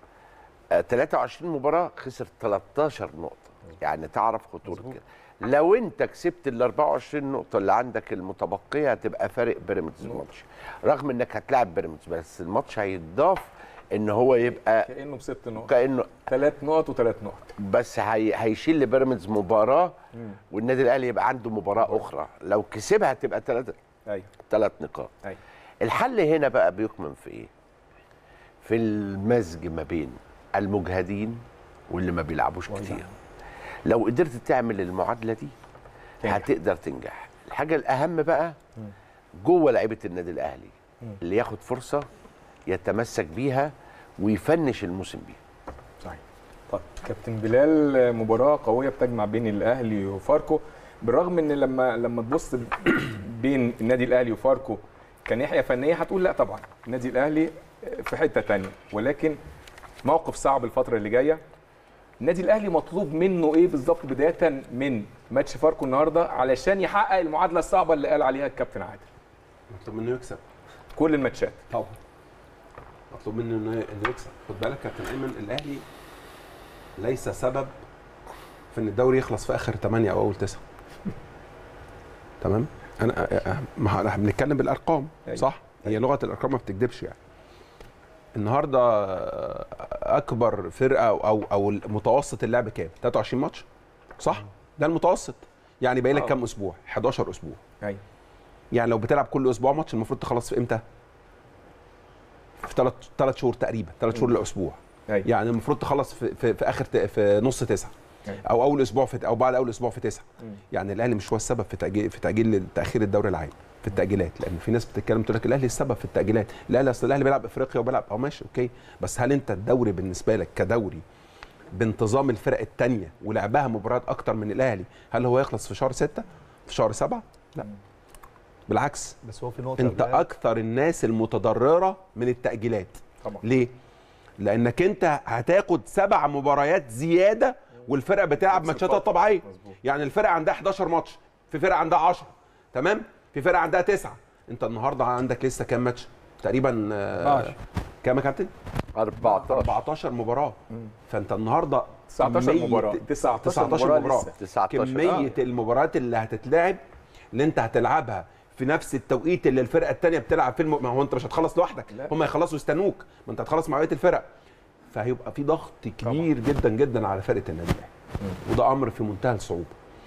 23 مباراه خسر 13 نقطه. يعني تعرف خطوره كده. لو انت كسبت ال 24 نقطه اللي عندك المتبقيه هتبقى فارق بيراميدز الماتش، رغم انك هتلاعب بيراميدز بس الماتش هيتضاف ان هو يبقى كانه ب6 نقط، كانه 3 نقط و3 نقط بس. هيشيل لبيراميدز مباراه والنادي الاهلي يبقى عنده مباراه اخرى، لو كسبها هتبقى 3 نقاط. الحل هنا بقى بيكمن في ايه؟ في المزج ما بين المجهدين واللي ما بيلعبوش كتير. لو قدرت تعمل المعادله دي هتقدر تنجح. الحاجه الاهم بقى جوه لعيبه النادي الاهلي اللي ياخد فرصه يتمسك بيها ويفنش الموسم بيها. صحيح. طيب كابتن بلال، مباراه قويه بتجمع بين الاهلي وفاركو، بالرغم ان لما تبص بين النادي الاهلي وفاركو كناحيه فنيه هتقول لا طبعا النادي الاهلي في حته ثانيه، ولكن موقف صعب الفتره اللي جايه. النادي الاهلي مطلوب منه ايه بالظبط بدايه من ماتش فاركو النهارده علشان يحقق المعادله الصعبه اللي قال عليها الكابتن عادل؟ مطلوب منه يكسب كل الماتشات طبعا. مطلوب منه انه يكسب. خد بالك كابتن ايمن، الاهلي ليس سبب في ان الدوري يخلص في اخر 8 او اول 9. تمام؟ احنا بنتكلم بالارقام صح؟ هي لغه الارقام ما بتكذبش يعني. النهارده اكبر فرقه او متوسط اللعب كام؟ 23 ماتش صح؟ ده المتوسط. يعني باقي لك كام اسبوع؟ 11 اسبوع. ايوه. يعني لو بتلعب كل اسبوع ماتش المفروض تخلص في امتى؟ في 3 شهور تقريبا، 3 شهور لاسبوع. يعني المفروض تخلص في اخر في نص 9 او اول اسبوع او بعد اول اسبوع في 9. يعني الاهلي مش هو السبب في تاجيل تاخير الدوري العام في التاجيلات، لان في ناس بتتكلم تقول لك الاهلي السبب في التاجيلات. لا اصل الاهلي بيلعب افريقيا وبيلعب ماشي اوكي، بس هل انت الدوري بالنسبه لك كدوري بانتظام الفرق الثانيه ولعبها مباريات اكتر من الاهلي هل هو يخلص في شهر 6؟ في شهر 7؟ لا بالعكس. بس هو في نقطه انت اكثر الناس المتضرره من التاجيلات طبعا. ليه؟ لانك انت هتاخد 7 مباريات زياده والفرقه بتلعب ماتشاتها الطبيعيه. يعني الفرقه عندها 11 ماتش، في فرقه عندها 10 تمام، في فرقه عندها 9. انت النهارده عندك لسه كام ماتش تقريبا؟ كام يا كابتن؟ 14 مباراه. فانت النهارده 19 مباراه 19 مباراه. كميه المباريات اللي هتتلعب اللي انت هتلعبها في نفس التوقيت اللي الفرقه الثانيه بتلعب فيه ما هو انت مش هتخلص لوحدك، هم هيخلصوا يستنوك، ما انت هتخلص مع بقيه الفرق. فهيبقى في ضغط كبير جدا جدا على فرقه النادي الاهلي، وده امر في منتهى الصعوبه.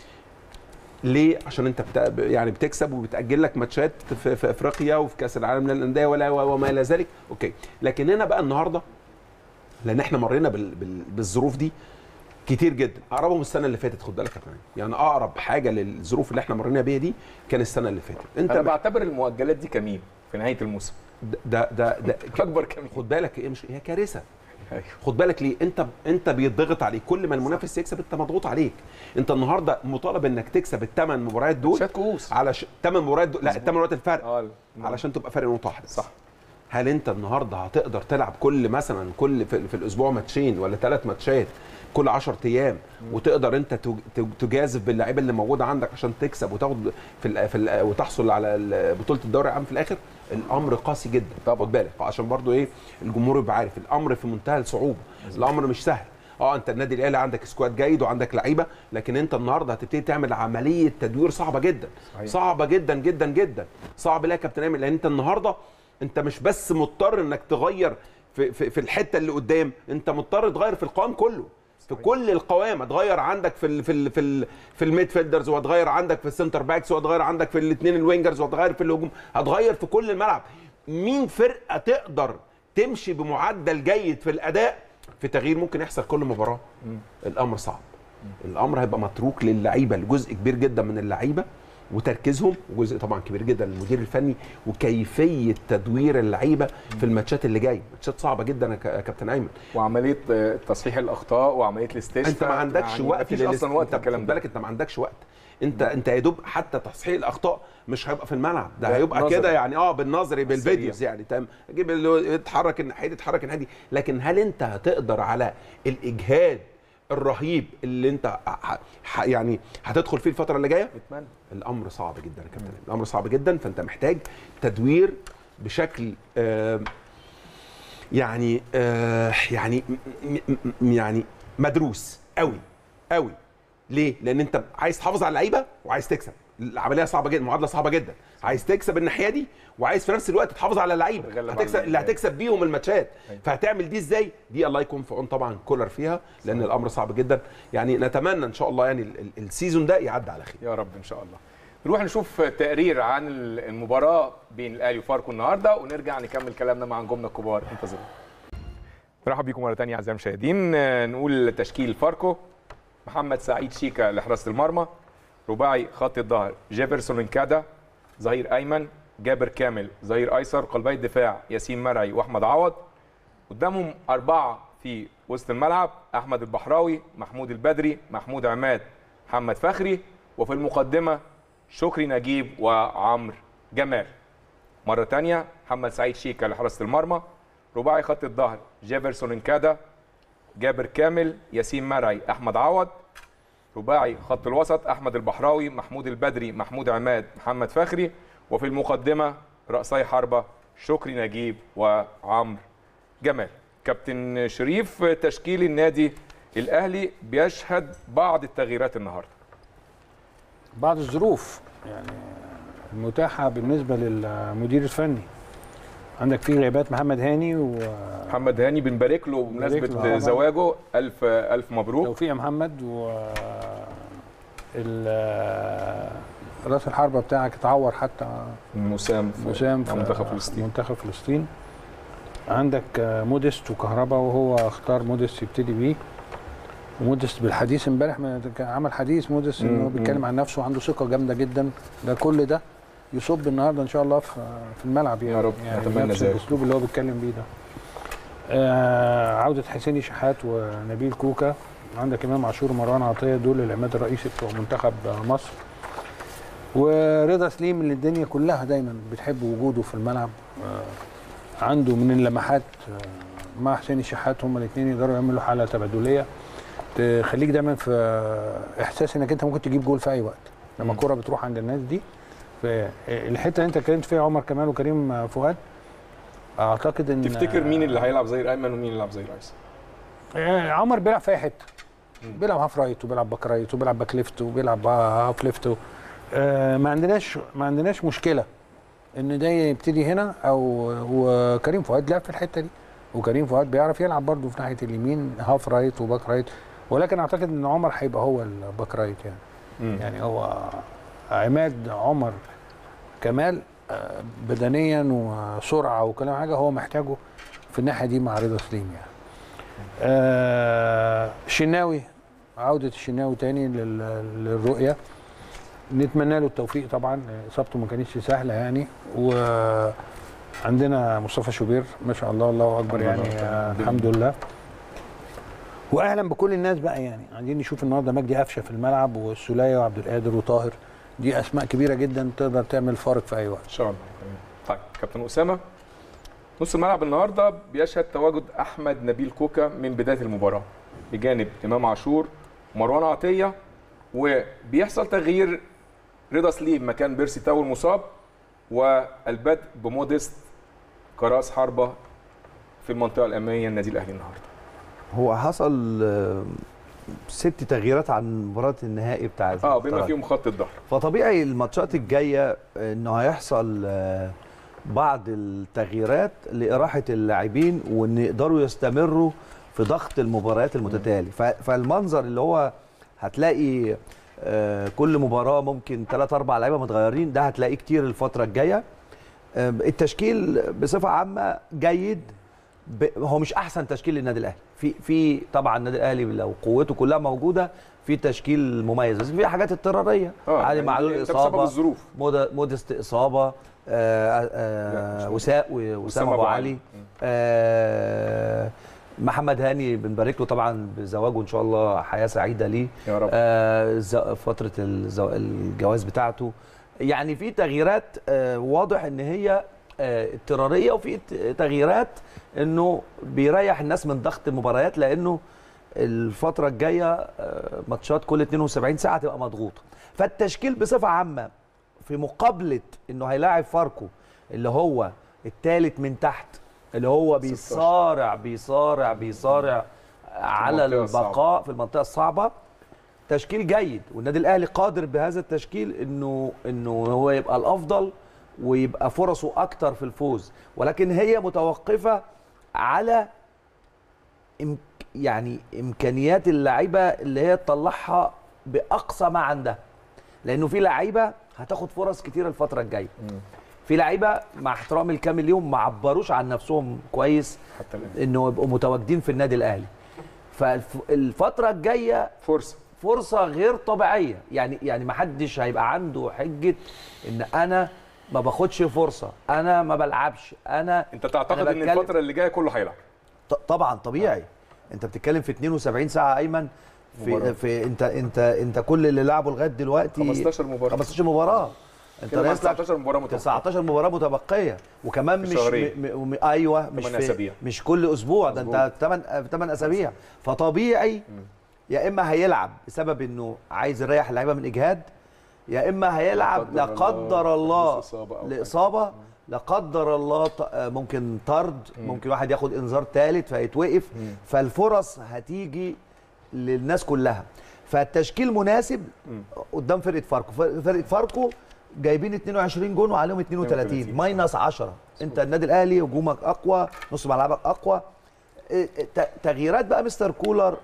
ليه؟ عشان انت يعني بتكسب وبتاجل لك ماتشات في افريقيا وفي كاس العالم للانديه وما الى ذلك، اوكي. لكن هنا بقى النهارده لان احنا مرينا بالظروف دي كتير جدا، اقربهم السنه اللي فاتت. خد بالك يعني اقرب حاجه للظروف اللي احنا مرينا بيها دي كان السنه اللي فاتت. انا بعتبر المؤجلات دي كمين في نهايه الموسم. ده اكبر كمين. خد بالك هي كارثه. خد بالك ليه؟ انت بيتضغط عليك، كل ما المنافس يكسب انت مضغوط عليك. انت النهارده مطالب انك تكسب ال8 مباريات دول على 8 مباريات دول، لا ال8 مباريات الفرق علشان تبقى فرق نقطه واحده. صح. هل انت النهارده هتقدر تلعب كل في الاسبوع ماتشين ولا 3 ماتشات كل 10 ايام وتقدر انت تجازف باللعيبه اللي موجوده عندك عشان تكسب وتاخد وتحصل على بطوله الدوري العام في الاخر؟ الامر قاسي جدا. خد بالك عشان برضو ايه الجمهور يبقى عارف، الامر في منتهى الصعوبه، الامر مش سهل. انت النادي الاهلي عندك سكواد جيد وعندك لعيبه، لكن انت النهارده هتبتدي تعمل عمليه تدوير صعبه جدا. صحيح. صعبه جدا جدا جدا. صعب ليه يا كابتن ايمن؟ لان انت النهارده انت مش بس مضطر انك تغير في الحته اللي قدام، انت مضطر تغير في القوام كله. في كل القوام هتغير عندك في الميد فيلدرز، وهتغير عندك في السنتر باكس، وهتغير عندك في الاثنين الوينجرز، وهتغير في الهجوم، هتغير في كل الملعب. مين فرقه تقدر تمشي بمعدل جيد في الاداء في تغيير ممكن يحصل كل مباراه؟ الامر صعب. الامر هيبقى متروك للعيبه، لجزء كبير جدا من اللعيبه وتركيزهم، وجزء طبعا كبير جدا للمدير الفني وكيفيه تدوير اللعيبه في الماتشات اللي جايه. ماتشات صعبه جدا يا كابتن ايمن، وعمليه تصحيح الاخطاء وعمليه الاستشفاء. انت ما عندكش يعني وقت اصلا وقت الكلام ده. بالك انت ما عندكش وقت، انت يا دوب حتى تصحيح الاخطاء مش هيبقى في الملعب، ده هيبقى كده يعني بالنظري بالفيديوز يعني تمام، اجيب اللي يتحرك الناحيه دي يتحرك الناحيه دي، لكن هل انت هتقدر على الاجهاد الرهيب اللي انت يعني هتدخل فيه الفتره اللي جايه؟ اتمنى. الامر صعب جدا يا كابتن، الامر صعب جدا، فانت محتاج تدوير بشكل يعني مدروس قوي قوي. ليه؟ لان انت عايز تحافظ على اللعيبه وعايز تكسب، العمليه صعبه جدا، معادله صعبه جدا، عايز تكسب الناحيه دي وعايز في نفس الوقت تحافظ على اللعيبه هتكسب اللي هتكسب بيهم الماتشات. فهتعمل دي ازاي؟ دي الله يكون في عون طبعا كولر فيها، لان الامر صعب جدا. يعني نتمنى ان شاء الله يعني السيزون ده يعدي على خير يا رب ان شاء الله. نروح نشوف تقرير عن المباراه بين الاهلي وفاركو النهارده ونرجع نكمل كلامنا مع نجومنا الكبار. انتظرونا. نرحب بيكم مره ثانيه اعزائي المشاهدين. نقول تشكيل فاركو: محمد سعيد شيكا لحراسه المرمى، رباعي خط الظهر جيفرسون انكادا، ظهير ايمن جابر كامل، ظهير ايسر، قلبي الدفاع ياسين مرعي واحمد عوض. قدامهم 4 في وسط الملعب: احمد البحراوي، محمود البدري، محمود عماد، محمد فخري، وفي المقدمه شكري نجيب وعمرو جمال. مره ثانيه: محمد سعيد شيكا لحراسه المرمى، رباعي خط الظهر جيفرسون انكادا، جابر كامل، ياسين مرعي، احمد عوض. رباعي خط الوسط: احمد البحراوي، محمود البدري، محمود عماد، محمد فخري، وفي المقدمه رأسي حربه شكري نجيب وعمرو جمال. كابتن شريف، تشكيل النادي الاهلي بيشهد بعض التغييرات النهارده، بعض الظروف يعني المتاحه بالنسبه للمدير الفني. عندك في غيابات محمد هاني محمد هاني بنبارك له بمناسبه زواجه، الف مبروك. توفيق يا محمد. و راس الحربه بتاعك اتعور حتى، مسام في منتخب فلسطين. عندك موديست وكهربا، وهو اختار موديست يبتدي بيه. وموديست بالحديث امبارح عمل حديث موديست انه بيتكلم عن نفسه وعنده ثقه جامده جدا. ده كل ده يصب النهارده ان شاء الله في الملعب يا رب. يعني نفس الاسلوب اللي هو بيتكلم بيه ده. عوده حسين شحات ونبيل كوكا. عندك امام عاشور ومروان عطيه، دول العماد الرئيسي بتوع منتخب مصر. ورضا سليم اللي الدنيا كلها دايما بتحب وجوده في الملعب، عنده من اللمحات مع حسين الشحات، هما الاثنين يقدروا يعملوا حاله تبادليه تخليك دايما في احساس انك انت ممكن تجيب جول في اي وقت لما الكوره بتروح عند الناس دي. فالحته اللي انت اتكلمت فيها عمر كمال وكريم فؤاد، اعتقد ان تفتكر مين اللي هيلعب زي ايمن ومين اللي هيلعب زي ايسر؟ عمر بيلعب في اي حته، بيلعب هاف رايت وبيلعب باك رايت وبيلعب باك ليفت وبيلعب هاف ليفت. ما عندناش مشكله ان ده يبتدي هنا وكريم فؤاد لعب في الحته دي، وكريم فؤاد بيعرف يلعب برده في ناحيه اليمين هاف رايت وباك رايت. ولكن اعتقد ان عمر هيبقى هو الباك رايت يعني. يعني هو عماد عمر كمال بدنيا وسرعه وكلام حاجه هو محتاجه في الناحيه دي مع رضا سليم يعني. الشناوي، عوده الشناوي تاني للرؤيه، نتمنى له التوفيق طبعا، اصابته ما كانتش سهله يعني. وعندنا مصطفى شوبير ما شاء الله الله اكبر يعني الحمد لله. واهلا بكل الناس بقى يعني، عايزين نشوف النهارده مجدي قفشه في الملعب والسوليه وعبد القادر وطاهر، دي اسماء كبيره جدا تقدر تعمل فارق في اي وقت ان شاء الله. طيب كابتن اسامه، نص الملعب النهارده بيشهد تواجد احمد نبيل كوكا من بدايه المباراه بجانب امام عاشور ومروان عطيه، وبيحصل تغيير رضا سليم مكان بيرسي تاو المصاب، والبدء بموديست كراس حربه في المنطقه الاماميه النادي الاهلي النهارده. هو حصل 6 تغييرات عن مباراه النهائي بتاع بما فيهم خط الظهر. فطبيعي الماتشات الجايه انه هيحصل بعض التغييرات لاراحه اللاعبين وان يقدروا يستمروا في ضغط المباريات المتتالي. فالمنظر اللي هو هتلاقي كل مباراه ممكن 3-4 لعيبه متغيرين، ده هتلاقيه كتير الفتره الجايه. التشكيل بصفه عامه جيد، هو مش احسن تشكيل للنادي الاهلي، في طبعا النادي الاهلي لو قوته كلها موجوده في تشكيل مميز، بس في حاجات اضطراريه، علي معلول اصابه، مودست اصابه، وسام ابو علي، محمد هاني بنبارك له طبعا بزواجه ان شاء الله، حياه سعيده ليه يا رب. فتره الجواز بتاعته، يعني في تغييرات واضح ان هي اضطراريه، وفي تغييرات انه بيريح الناس من ضغط المباريات، لانه الفتره الجايه ماتشات كل 72 ساعه تبقى مضغوطه. فالتشكيل بصفه عامه في مقابله انه هيلاعب فاركو اللي هو الثالث من تحت، اللي هو بيصارع على البقاء في المنطقه الصعبه، تشكيل جيد، والنادي الاهلي قادر بهذا التشكيل انه هو يبقى الافضل ويبقى فرصه اكتر في الفوز، ولكن هي متوقفه على يعني امكانيات اللعيبه اللي هي تطلعها باقصى ما عندها، لانه في لعيبه هتاخد فرص كتيره الفتره الجايه، في لعيبه مع احترامي الكامل ليهم ما عبروش عن نفسهم كويس حتى انه يبقوا متواجدين في النادي الاهلي، فالفتره الجايه فرصه غير طبيعيه، يعني ما حدش هيبقى عنده حجه ان انا ما باخدش فرصه، انا ما بلعبش، انت تعتقد ان الفتره اللي جايه كله هيلعب؟ طبعا طبيعي. انت بتتكلم في 72 ساعه ايمن، في انت كل اللي لعبوا لغايه دلوقتي 15 مباراه انت 19 مباراه متبقيه، وكمان مش كل اسبوع، ده انت 8 اسابيع، فطبيعي يا اما هيلعب بسبب انه عايز يريح اللعيبه من اجهاد، يا اما هيلعب لا قدر الله لاصابه، لا قدر الله ممكن طرد، ممكن واحد ياخد انذار ثالث فيتوقف، فالفرص هتيجي للناس كلها، فالتشكيل مناسب قدام فرقه فاركو جايبين 22 جون وعليهم 32 ماينس 10. انت النادي الاهلي هجومك اقوى، نص ملعبك اقوى. تغييرات بقى مستر كولر،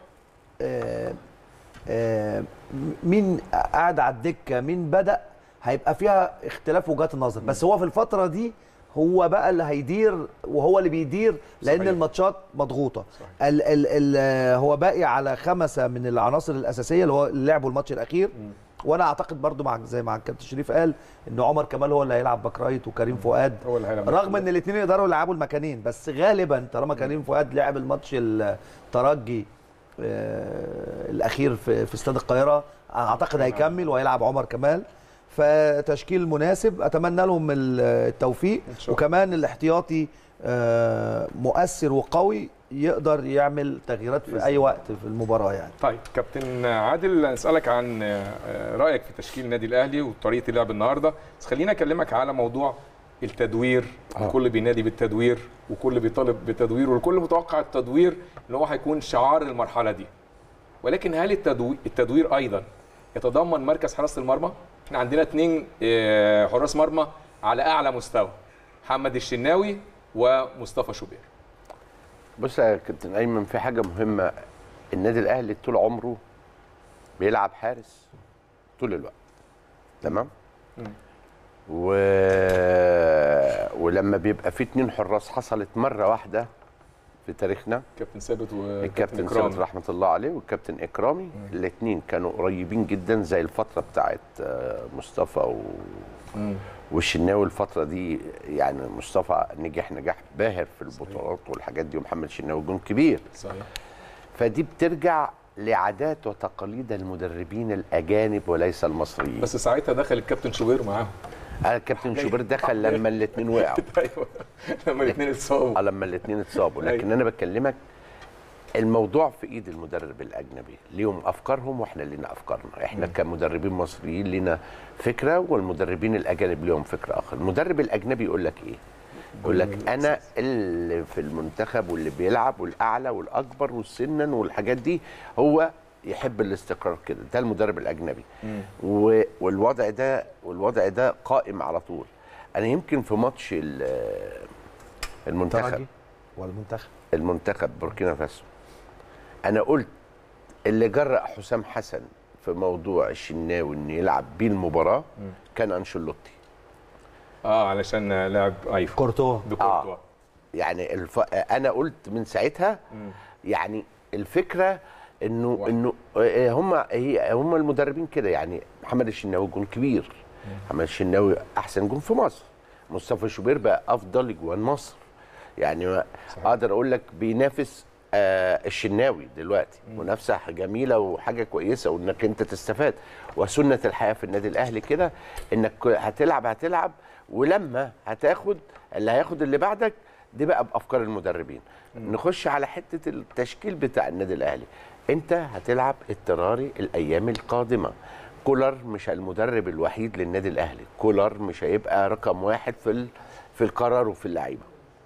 مين قاعد على الدكه، مين بدا، هيبقى فيها اختلاف وجهات النظر، بس هو في الفتره دي هو بقى اللي هيدير وهو اللي بيدير، لان صحيح. الماتشات مضغوطه. هو باقي على 5 من العناصر الاساسيه اللي هو اللي لعبوا الماتش الاخير، وانا اعتقد برضو زي ما الكابتن شريف قال ان عمر كمال هو اللي هيلعب باك رايت وكريم فؤاد، رغم ان الاثنين يقدروا يلعبوا المكانين، بس غالبا طالما كريم فؤاد لعب الماتش الترجي الاخير في استاد القاهره، اعتقد هيكمل وهيلعب عمر كمال، فتشكيل مناسب، اتمنى لهم التوفيق، وكمان الاحتياطي مؤثر وقوي يقدر يعمل تغييرات في اي وقت في المباراه يعني. طيب كابتن عادل، نسالك عن رايك في تشكيل النادي الاهلي وطريقه اللعب النهارده، بس خلينا اكلمك على موضوع التدوير. الكل بينادي بالتدوير وكل بيطالب بالتدوير والكل متوقع التدوير ان هو هيكون شعار المرحله دي، ولكن هل التدوير ايضا يتضمن مركز حراسه المرمى؟ احنا عندنا 2 حراس مرمى على اعلى مستوى، محمد الشناوي ومصطفى شوبير. بص يا كابتن ايمن، في حاجه مهمه، النادي الاهلي طول عمره بيلعب حارس طول الوقت، تمام؟ ولما بيبقى في 2 حراس، حصلت مره واحده في تاريخنا، كابتن ثابت الكابتن ثابت رحمه الله عليه والكابتن اكرامي، الاثنين كانوا قريبين جدا، زي الفتره بتاعت مصطفى والشناوي. الفتره دي يعني مصطفى نجح باهر في البطولات والحاجات دي، ومحمد الشناوي جون كبير صحيح. فدي بترجع لعادات وتقاليد المدربين الاجانب وليس المصريين. بس ساعتها دخل الكابتن شوبير معاهم. الكابتن شوبير دخل لما الاثنين وقعوا. ايوه لما الاثنين اتصابوا. لما الاثنين اتصابوا، لكن انا بكلمك الموضوع في ايد المدرب الاجنبي، ليهم افكارهم واحنا لينا افكارنا، احنا كمدربين مصريين لينا فكره والمدربين الاجانب ليهم فكره اخرى. المدرب الاجنبي يقول لك ايه؟ يقول لك انا اللي في المنتخب واللي بيلعب والاعلى والاكبر والسنا والحاجات دي، هو يحب الاستقرار كده، ده المدرب الاجنبي. والوضع ده قائم على طول. انا يمكن في ماتش المنتخب بوركينا فاسو، انا قلت اللي جرأ حسام حسن في موضوع الشناوي انه يلعب بيه المباراه كان انشيلوتي. علشان لعب كورتوا يعني انا قلت من ساعتها يعني الفكره انه هم المدربين كده. يعني محمد الشناوي جون كبير، محمد الشناوي احسن جون في مصر، مصطفى شوبير بقى افضل اجوان مصر، يعني اقدر اقول لك بينافس الشناوي دلوقتي، منافسه جميله وحاجه كويسه وانك انت تستفاد. وسنه الحياه في النادي الاهلي كده، انك هتلعب ولما هتاخد اللي هياخد اللي بعدك دي بقى بافكار المدربين. نخش على حته التشكيل بتاع النادي الاهلي. انت هتلعب اضطراري الايام القادمه. كولر مش المدرب الوحيد للنادي الاهلي، كولر مش هيبقى رقم واحد في القرار وفي اللعيبه.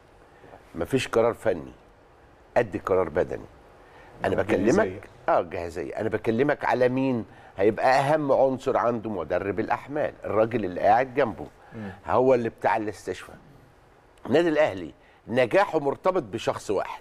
مفيش قرار فني قد قرار بدني. انا بكلمك جاهزيه. انا بكلمك على مين هيبقى اهم عنصر عنده؟ مدرب الاحمال، الراجل اللي قاعد جنبه هو اللي بتاع الاستشفاء. النادي الاهلي نجاحه مرتبط بشخص واحد،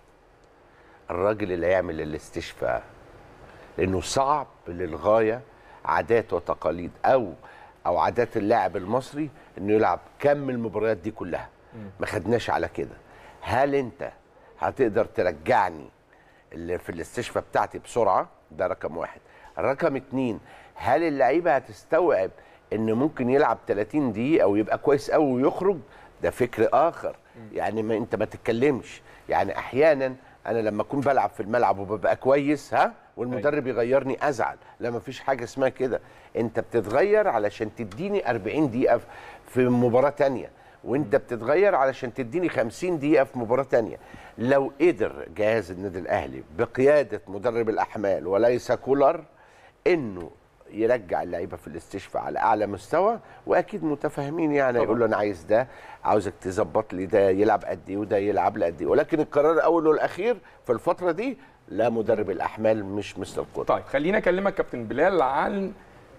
الراجل اللي هيعمل الاستشفاء، لانه صعب للغايه عادات وتقاليد او عادات اللاعب المصري انه يلعب كم المباريات دي كلها. ما خدناش على كده. هل انت هتقدر ترجعني اللي في الاستشفاء بتاعتي بسرعه؟ ده رقم واحد. رقم اتنين، هل اللعيبه هتستوعب ان ممكن يلعب 30 دقيقه ويبقى كويس قوي ويخرج؟ ده فكر اخر. يعني انت ما تتكلمش. يعني احيانا انا لما اكون بلعب في الملعب وببقى كويس والمدرب يغيرني ازعل. لا، ما فيش حاجه اسمها كده. انت بتتغير علشان تديني 40 دقيقه في مباراه تانية، وانت بتتغير علشان تديني 50 دقيقه في مباراه تانية. لو قدر جهاز النادي الاهلي بقياده مدرب الاحمال وليس كولر انه يرجع اللعيبه في الاستشفاء على اعلى مستوى، واكيد متفاهمين يعني يقول له انا عايز ده، عاوزك تظبط لي ده يلعب قد ايه وده يلعب لي قد ايه، ولكن القرار الاول والاخير في الفتره دي لا مدرب الاحمال مش مستر كولر. طيب خلينا اكلمك كابتن بلال عن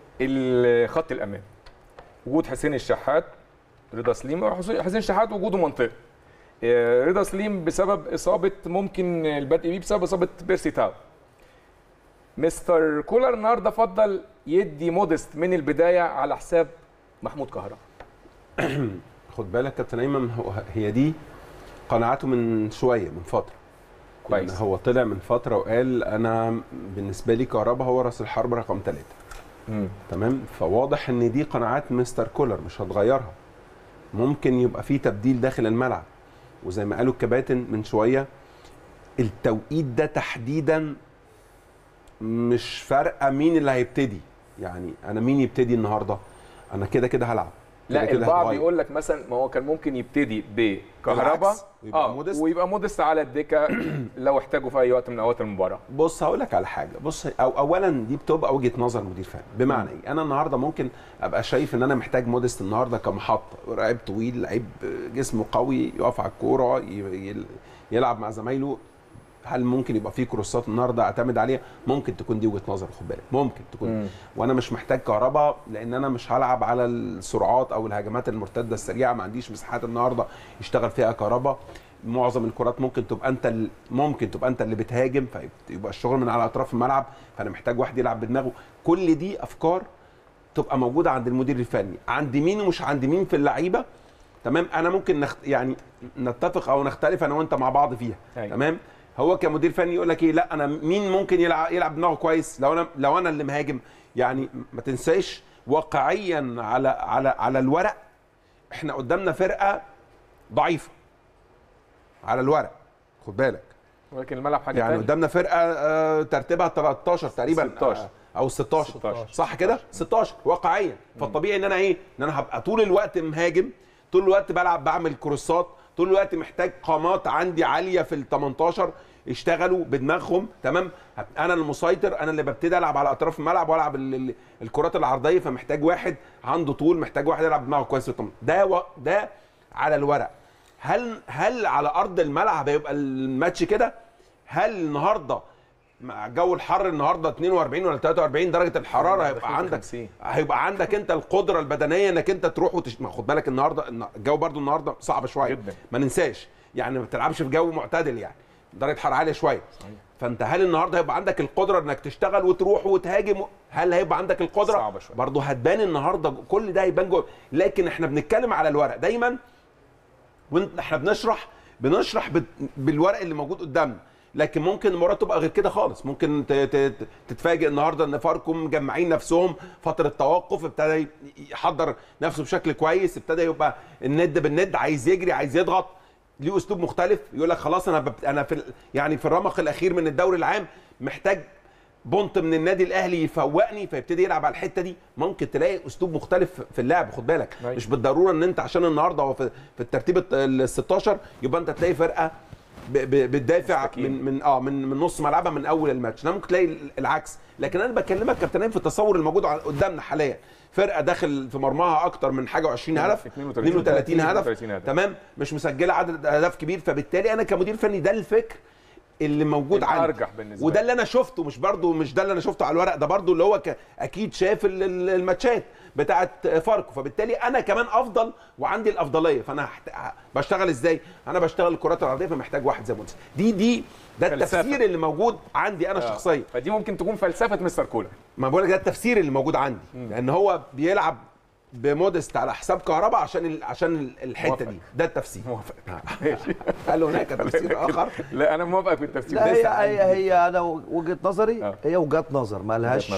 خط الامام. وجود حسين الشحات، رضا سليم. حسين الشحات وجوده منطقي. رضا سليم بسبب اصابه، ممكن البدء بيه بسبب اصابه بيرسي تاو. مستر كولر النهارده فضل يدي مودست من البدايه على حساب محمود كهربا. خد بالك كابتن ايمن، هي دي قناعته من شويه، من فتره كويس. يعني هو طلع من فتره وقال انا بالنسبه لي كهربا هو راس الحرب رقم 3. تمام. فواضح ان دي قناعات مستر كولر مش هتغيرها. ممكن يبقى في تبديل داخل الملعب، وزي ما قالوا الكباتن من شويه التوقيت ده تحديدا مش فارقه مين اللي هيبتدي. يعني انا مين يبتدي النهارده؟ انا كده كده هلعب. لا البعض يقول لك مثلا ما هو كان ممكن يبتدي بكهربا ويبقى مودست على الدكه لو احتاجوا في اي وقت من اوقات المباراه. بص هقول لك على حاجه. بص اولا دي بتبقى وجهه نظر مدير فني. بمعنى ايه؟ انا النهارده ممكن ابقى شايف ان انا محتاج مودست النهارده كمحطه، لعيب طويل، لعيب جسمه قوي، يقف على الكوره يلعب مع زمايله. هل ممكن يبقى في كروسات النهارده اعتمد عليها؟ ممكن تكون دي وجهه نظر، خد بالك ممكن تكون. وانا مش محتاج كهربا لان انا مش هلعب على السرعات او الهجمات المرتده السريعه، ما عنديش مساحات النهارده يشتغل فيها كهربا. معظم الكرات ممكن تبقى انت اللي بتهاجم، فيبقى الشغل من على اطراف الملعب، فانا محتاج واحد يلعب بدماغه. كل دي افكار تبقى موجوده عند المدير الفني، عند مين ومش عند مين في اللعيبه. تمام. انا ممكن يعني نتفق او نختلف انا وانت مع بعض فيها. تمام. هو كمدير فني يقول لك ايه؟ لا انا مين ممكن يلعب دماغه كويس لو انا اللي مهاجم. يعني ما تنساش واقعيا على الورق احنا قدامنا فرقه ضعيفه على الورق، خد بالك. ولكن الملعب حاجه يعني تاني. قدامنا فرقه ترتيبها 13 تقريبا 16 او 16 صح كده؟ 16 واقعيا. فالطبيعي ان انا ايه؟ ان انا هبقى طول الوقت مهاجم، طول الوقت بعمل كروسات، طول الوقت محتاج قامات عندي عاليه في ال 18 يشتغلوا بدماغهم. تمام. انا المسيطر، انا اللي ببتدي العب على اطراف الملعب والعب الكرات العرضيه، فمحتاج واحد عنده طول، محتاج واحد يلعب بدماغه كويس. ده على الورق. هل على ارض الملعب هيبقى الماتش كده؟ هل النهارده مع الجو الحر النهارده 42 ولا 43 درجه الحراره هيبقى عندك انت القدره البدنيه انك انت تروح خد بالك النهارده الجو برده النهارده صعب شويه جدا. ما ننساش يعني ما بتلعبش في جو معتدل، يعني درجه حراره عاليه شويه. فانت هل النهارده هيبقى عندك القدره انك تشتغل وتروح وتهاجم؟ هل هيبقى عندك القدره؟ برده هتبان النهارده، كل ده هيبان جوه. لكن احنا بنتكلم على الورق دايما، واحنا بنشرح بنشرح بالورق اللي موجود قدامنا، لكن ممكن المباراه تبقى غير كده خالص. ممكن تتفاجئ النهارده ان فاركو مجمعين نفسهم فتره توقف، ابتدى يحضر نفسه بشكل كويس، ابتدى يبقى الند بالند، عايز يجري عايز يضغط، ليه اسلوب مختلف. يقول لك خلاص انا في الرمق الاخير من الدوري العام محتاج بونت من النادي الاهلي يفوقني، فيبتدي يلعب على الحته دي. ممكن تلاقي اسلوب مختلف في اللعب، خد بالك. مش بالضروره ان انت عشان النهارده هو في الترتيب ال 16 يبقى انت تلاقي فرقه بتدافع من نص ملعبها من اول الماتش. ممكن تلاقي العكس، لكن انا بكلمك كابتن في التصور الموجود قدامنا حاليا. فرقه داخل في مرماها اكتر من حاجه و20 هدف، 32 هدف، تمام، مش مسجله عدد اهداف كبير. فبالتالي انا كمدير فني ده الفكر اللي موجود عندي، ارجح بالنسبه وده اللي انا شفته، مش ده اللي انا شفته على الورق، ده برضو اللي هو اكيد شاف الماتشات بتاعت فاركو. فبالتالي انا كمان افضل وعندي الافضليه. فانا بشتغل ازاي؟ انا بشتغل الكرات العرضيه، فمحتاج واحد زي منسي. ده التفسير اللي موجود عندي انا شخصيا. فدي ممكن تكون فلسفه مستر كولر. ما بقول لك ده التفسير اللي موجود عندي، لان هو بيلعب بمودست على حساب كهرباء عشان الحته موافق. دي ده التفسير. موافق. هل هناك تفسير اخر؟ لا انا موافق في التفسير ده. هي انا وجهه نظري، هي وجهه نظر مالهاش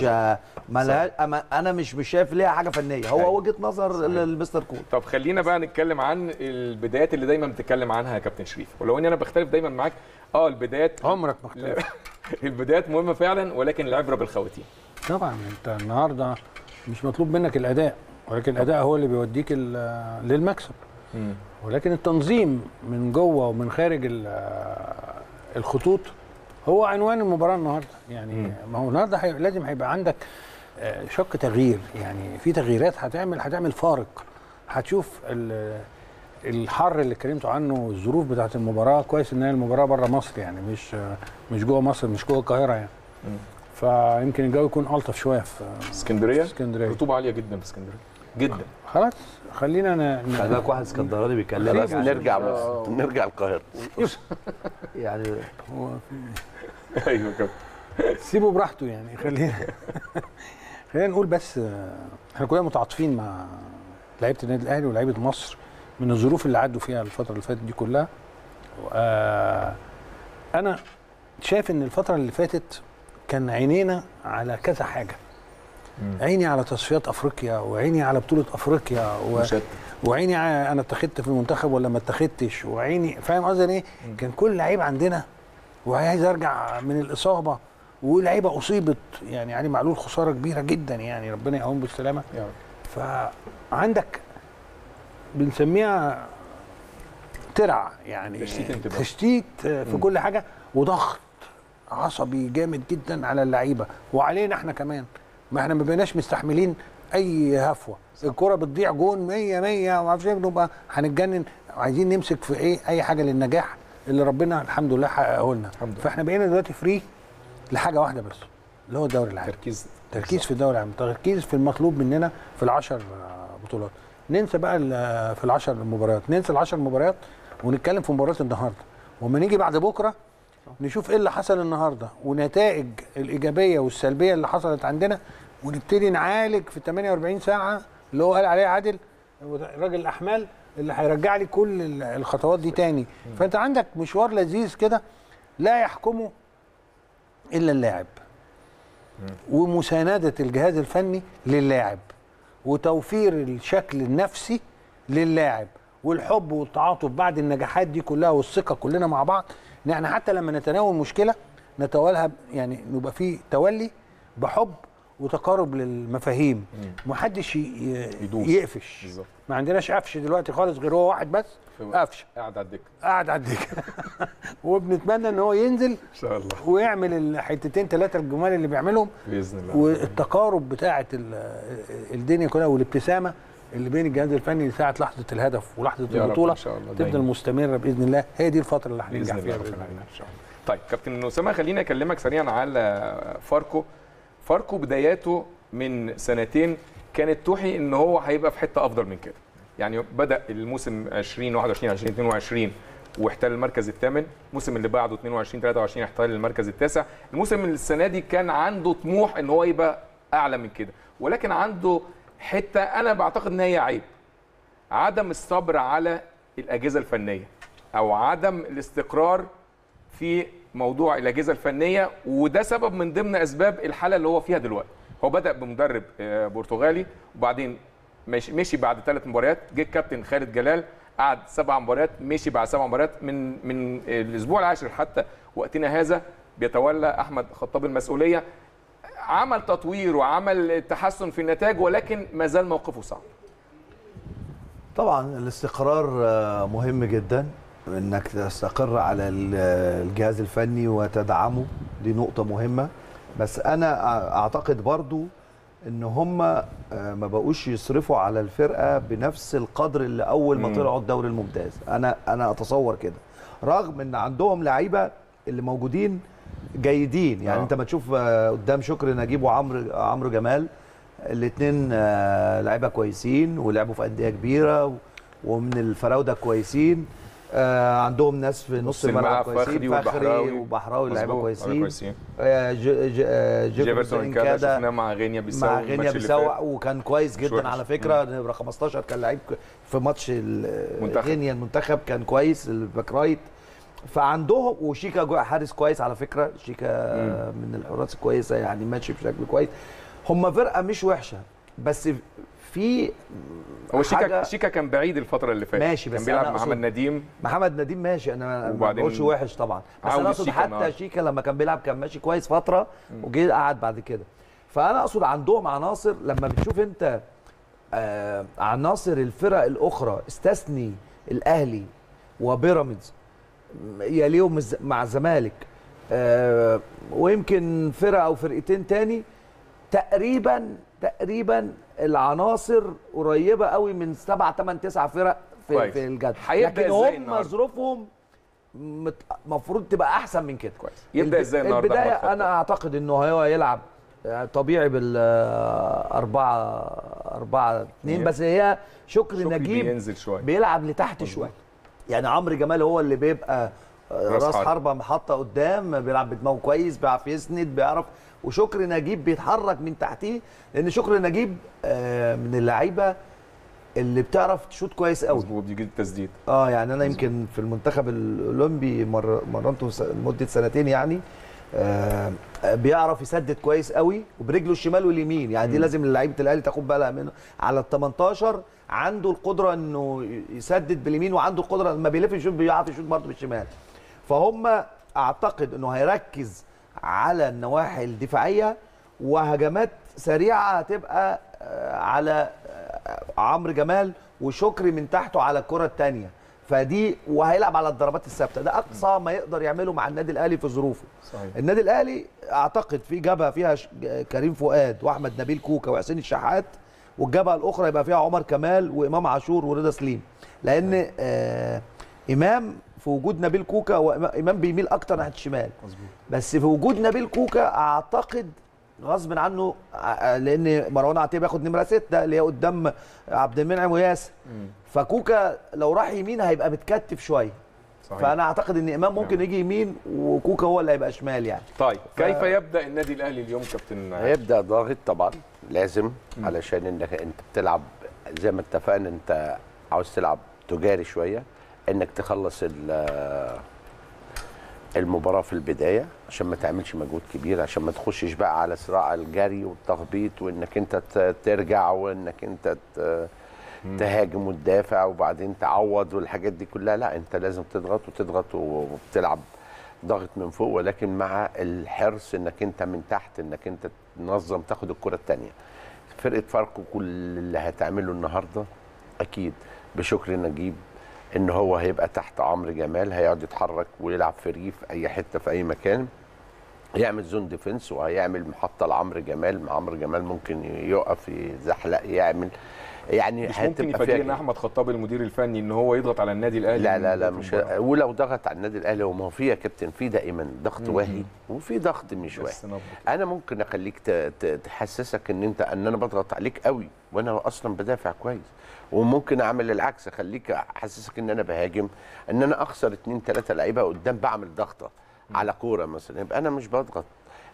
انا مش شايف ليها حاجه فنيه، هو وجهه نظر المستر كول. طب خلينا بقى نتكلم عن البدايات اللي دايما بتتكلم عنها يا كابتن شريف، ولو اني انا بختلف دايما معاك. البدايات عمرك ما اختلف. البدايات مهمه فعلا، ولكن العبره بالخواتيم. طبعا انت النهارده مش مطلوب منك الاداء، ولكن الاداء هو اللي بيوديك للمكسب. ولكن التنظيم من جوه ومن خارج الخطوط هو عنوان المباراه النهارده. يعني ما هو النهارده لازم هيبقى عندك شق تغيير، يعني في تغييرات هتعمل فارق. هتشوف الحر اللي اتكلمتوا عنه، الظروف بتاعه المباراه. كويس ان هي المباراه بره مصر، يعني مش جوه مصر، مش جوه القاهره يعني. فيمكن الجو يكون الطف شويه في اسكندريه. رطوبه عاليه جدا في اسكندريه جدا. خلاص خلينا خلي بالك واحد اسكندراني بيكلمك. نرجع القاهره يعني ايوه كده، سيبه براحته يعني. خلينا نقول بس احنا كلنا متعاطفين مع لعيبه النادي الاهلي ولاعيبه مصر من الظروف اللي عدوا فيها الفتره اللي فاتت دي كلها. انا شايف ان الفتره اللي فاتت كان عينينا على كذا حاجه. عيني على تصفيات افريقيا، وعيني على بطوله افريقيا، وعيني انا اتخذت في المنتخب ولا ما اتخذتش، وعيني فاهم قصدي ايه. كان كل لعيب عندنا وعايز ارجع من الاصابه، ولعيبه اصيبت، يعني علي معلول خساره كبيره جدا، يعني ربنا يقوم بالسلامه. فعندك بنسميها ترع، يعني تشتيت في كل حاجه، وضغط عصبي جامد جدا على اللعيبه وعلينا احنا كمان. ما احنا ما بقيناش مستحملين اي هفوه، الكره بتضيع جون 100 وما اعرفش ايه، بنبقى هنتجنن عايزين نمسك في اي حاجه للنجاح اللي ربنا الحمد لله حققه لنا. فاحنا بقينا دلوقتي فري لحاجه واحده بس، اللي هو الدوري العام. تركيز في الدوري العام، تركيز في المطلوب مننا في ال10 بطولات. ننسى بقى في ال10 مباريات، ننسى ال10 مباريات ونتكلم في مباراه النهارده، وما نيجي بعد بكره نشوف ايه اللي حصل النهارده ونتائج الايجابيه والسلبيه اللي حصلت عندنا، ونبتدي نعالج في 48 ساعه اللي هو قال عليه عادل راجل الاحمال اللي هيرجع لي كل الخطوات دي تاني. فانت عندك مشوار لذيذ كده لا يحكمه الا اللاعب، ومسانده الجهاز الفني للاعب، وتوفير الشكل النفسي للاعب، والحب والتعاطف بعد النجاحات دي كلها، والثقه كلنا مع بعض ان احنا حتى لما نتناول مشكله نتوالها، يعني نبقى في تولي بحب وتقارب للمفاهيم، محدش يقفش بالزبط. ما عندناش قفش دلوقتي خالص، غير هو واحد بس قفش قاعد على الدكه، قاعد على الدكه وبنتمنى ان هو ينزل ان شاء الله ويعمل الحتتين ثلاثه الجمال اللي بيعملهم باذن الله، والتقارب بتاعه الدنيا كلها، والابتسامه اللي بين الجهاز الفني ساعه لحظه الهدف ولحظه البطوله تفضل مستمره باذن الله. هي دي الفتره اللي هننجح فيها باذن الله ان شاء الله. طيب كابتن اسامه، خليني اكلمك سريعا على فاركو بداياته من سنتين كانت توحي ان هو هيبقى في حته افضل من كده. يعني بدا الموسم 2021 2022 واحتل المركز الثامن، الموسم اللي بعده 22 23 احتل المركز التاسع. الموسم السنه دي كان عنده طموح ان هو يبقى اعلى من كده، ولكن عنده حته انا بعتقد ان هي عيب، عدم الصبر على الاجهزه الفنيه. او عدم الاستقرار في موضوع الاجهزه الفنيه، وده سبب من ضمن اسباب الحاله اللي هو فيها دلوقتي. هو بدا بمدرب برتغالي، وبعدين مشي بعد 3 مباريات، جه الكابتن خالد جلال قعد 7 مباريات، مشي بعد 7 مباريات. من الاسبوع العاشر حتى وقتنا هذا بيتولى احمد خطاب المسؤوليه. عمل تطوير وعمل تحسن في النتائج، ولكن ما زال موقفه صعب. طبعا الاستقرار مهم جدا، انك تستقر على الجهاز الفني وتدعمه، دي نقطة مهمة. بس انا اعتقد برضو ان هم ما بقوش يصرفوا على الفرقة بنفس القدر اللي اول ما طلعوا الدوري الممتاز. انا اتصور كده، رغم ان عندهم لعيبة اللي موجودين جيدين. يعني انت ما تشوف قدام شكري نجيب وعمرو جمال، الاثنين لعيبه كويسين ولعبوا في انديه كبيره ومن الفراوده كويسين. عندهم ناس في نص الملعب كويسين، فخري وبحراوي لعيبه كويسين. جيفرسون كده شفناه مع غينيا بيساو وكان كويس جدا على فكره. نمره 15 كان لعيب في ماتش غينيا المنتخب، كان كويس الباك رايت. فعندهم وشيكا حارس كويس على فكره، شيكا من الحراس الكويسه، يعني ماشي بشكل كويس. هم فرقه مش وحشه، بس في هو شيكا كان بعيد الفتره اللي فاتت، ماشي، بس كان بيلعب محمد نديم ماشي. انا ما بقولش وحش طبعا، بس انا اقصد حتى شيكا لما كان بيلعب كان ماشي كويس فتره وجه قعد بعد كده. فانا اقصد عندهم عناصر. لما بتشوف انت عناصر الفرق الاخرى، استثني الاهلي وبيراميدز يليهم مع الزمالك، ويمكن فرقه او فرقتين تاني، تقريبا العناصر قريبه قوي من 7 8 9 فرق في الجدول، لكن هم ظروفهم المفروض تبقى احسن من كده. كويس. يبدا ازاي النهارده؟ البدايه انا اعتقد انه هو يلعب طبيعي بال 4-2، بس هي شكري نجيب بينزل شويه، بيلعب لتحت شويه. يعني عمرو جمال هو اللي بيبقى راس حربه محطه قدام، بيلعب بدماغه كويس، بيعرف يسند، بيعرف. وشكري نجيب بيتحرك من تحتيه، لان شكري نجيب من اللعيبه اللي بتعرف تشوط كويس قوي، مظبوط، بيجي التسديد. يعني انا يمكن في المنتخب الاولمبي مرنته لمده 2 يعني، بيعرف يسدد كويس قوي وبرجله الشمال واليمين. يعني دي لازم لعيبه الاهلي تاخد بالها منه. على ال 18 عنده القدره انه يسدد باليمين، وعنده القدره لما بيلف يشوط بيعرف يشوط برضه بالشمال. فهم اعتقد انه هيركز على النواحي الدفاعيه، وهجمات سريعه هتبقى على عمرو جمال وشكري من تحته على الكره الثانيه. فدي وهيلعب على الضربات الثابته. ده اقصى ما يقدر يعمله مع النادي الاهلي في ظروفه. صحيح. النادي الاهلي اعتقد في جبهه فيها كريم فؤاد واحمد نبيل كوكا وحسين الشحات، والجبهه الاخرى يبقى فيها عمر كمال وامام عاشور ورضا سليم، لان امام في وجود نبيل كوكا، وامام بيميل اكتر ناحيه الشمال. مظبوط. بس في وجود نبيل كوكا اعتقد غصب عنه، لان مروان عطيه بياخد نمره 6 اللي هي قدام عبد المنعم وياسر، فكوكا لو راح يمين هيبقى متكتف شويه. صحيح. فانا اعتقد ان امام ممكن يجي يمين وكوكا هو اللي هيبقى شمال يعني. طيب كيف يبدا النادي الاهلي اليوم كابتن؟ هيبدا ضاغط طبعا، لازم علشان انك انت بتلعب زي ما اتفقنا، انت عاوز تلعب تجاري شويه، انك تخلص المباراه في البدايه عشان ما تعملش مجهود كبير، عشان ما تخشش بقى على صراع الجري والتخبيط وانك انت ترجع وانك انت تهاجم وتدافع وبعدين تعوض والحاجات دي كلها. لا، انت لازم تضغط وبتلعب ضغط من فوق، ولكن مع الحرص انك انت من تحت انك انت تنظم تاخد الكره الثانيه. فرقه فاركو كل اللي هتعمله النهارده اكيد بشكر نجيب، ان هو هيبقى تحت عمرو جمال، هيقعد يتحرك ويلعب فري في اي حته في اي مكان، يعمل زون ديفنس وهيعمل محطه لعمرو جمال. عمرو جمال ممكن يقف يزحلق يعمل، يعني مش ممكن يفاجئنا احمد خطاب المدير الفني ان هو يضغط على النادي الاهلي؟ لا مش ولو ضغط على النادي الاهلي، وما هو في يا كابتن في دائما ضغط واهي وفي ضغط مش واهي. انا ممكن اخليك تحسسك ان انا بضغط عليك قوي وانا اصلا بدافع كويس، وممكن اعمل العكس، اخليك احسسك ان انا بهاجم، ان انا اخسر 2 3 لعيبه قدام بعمل ضغطه على كوره مثلا، يبقى انا مش بضغط.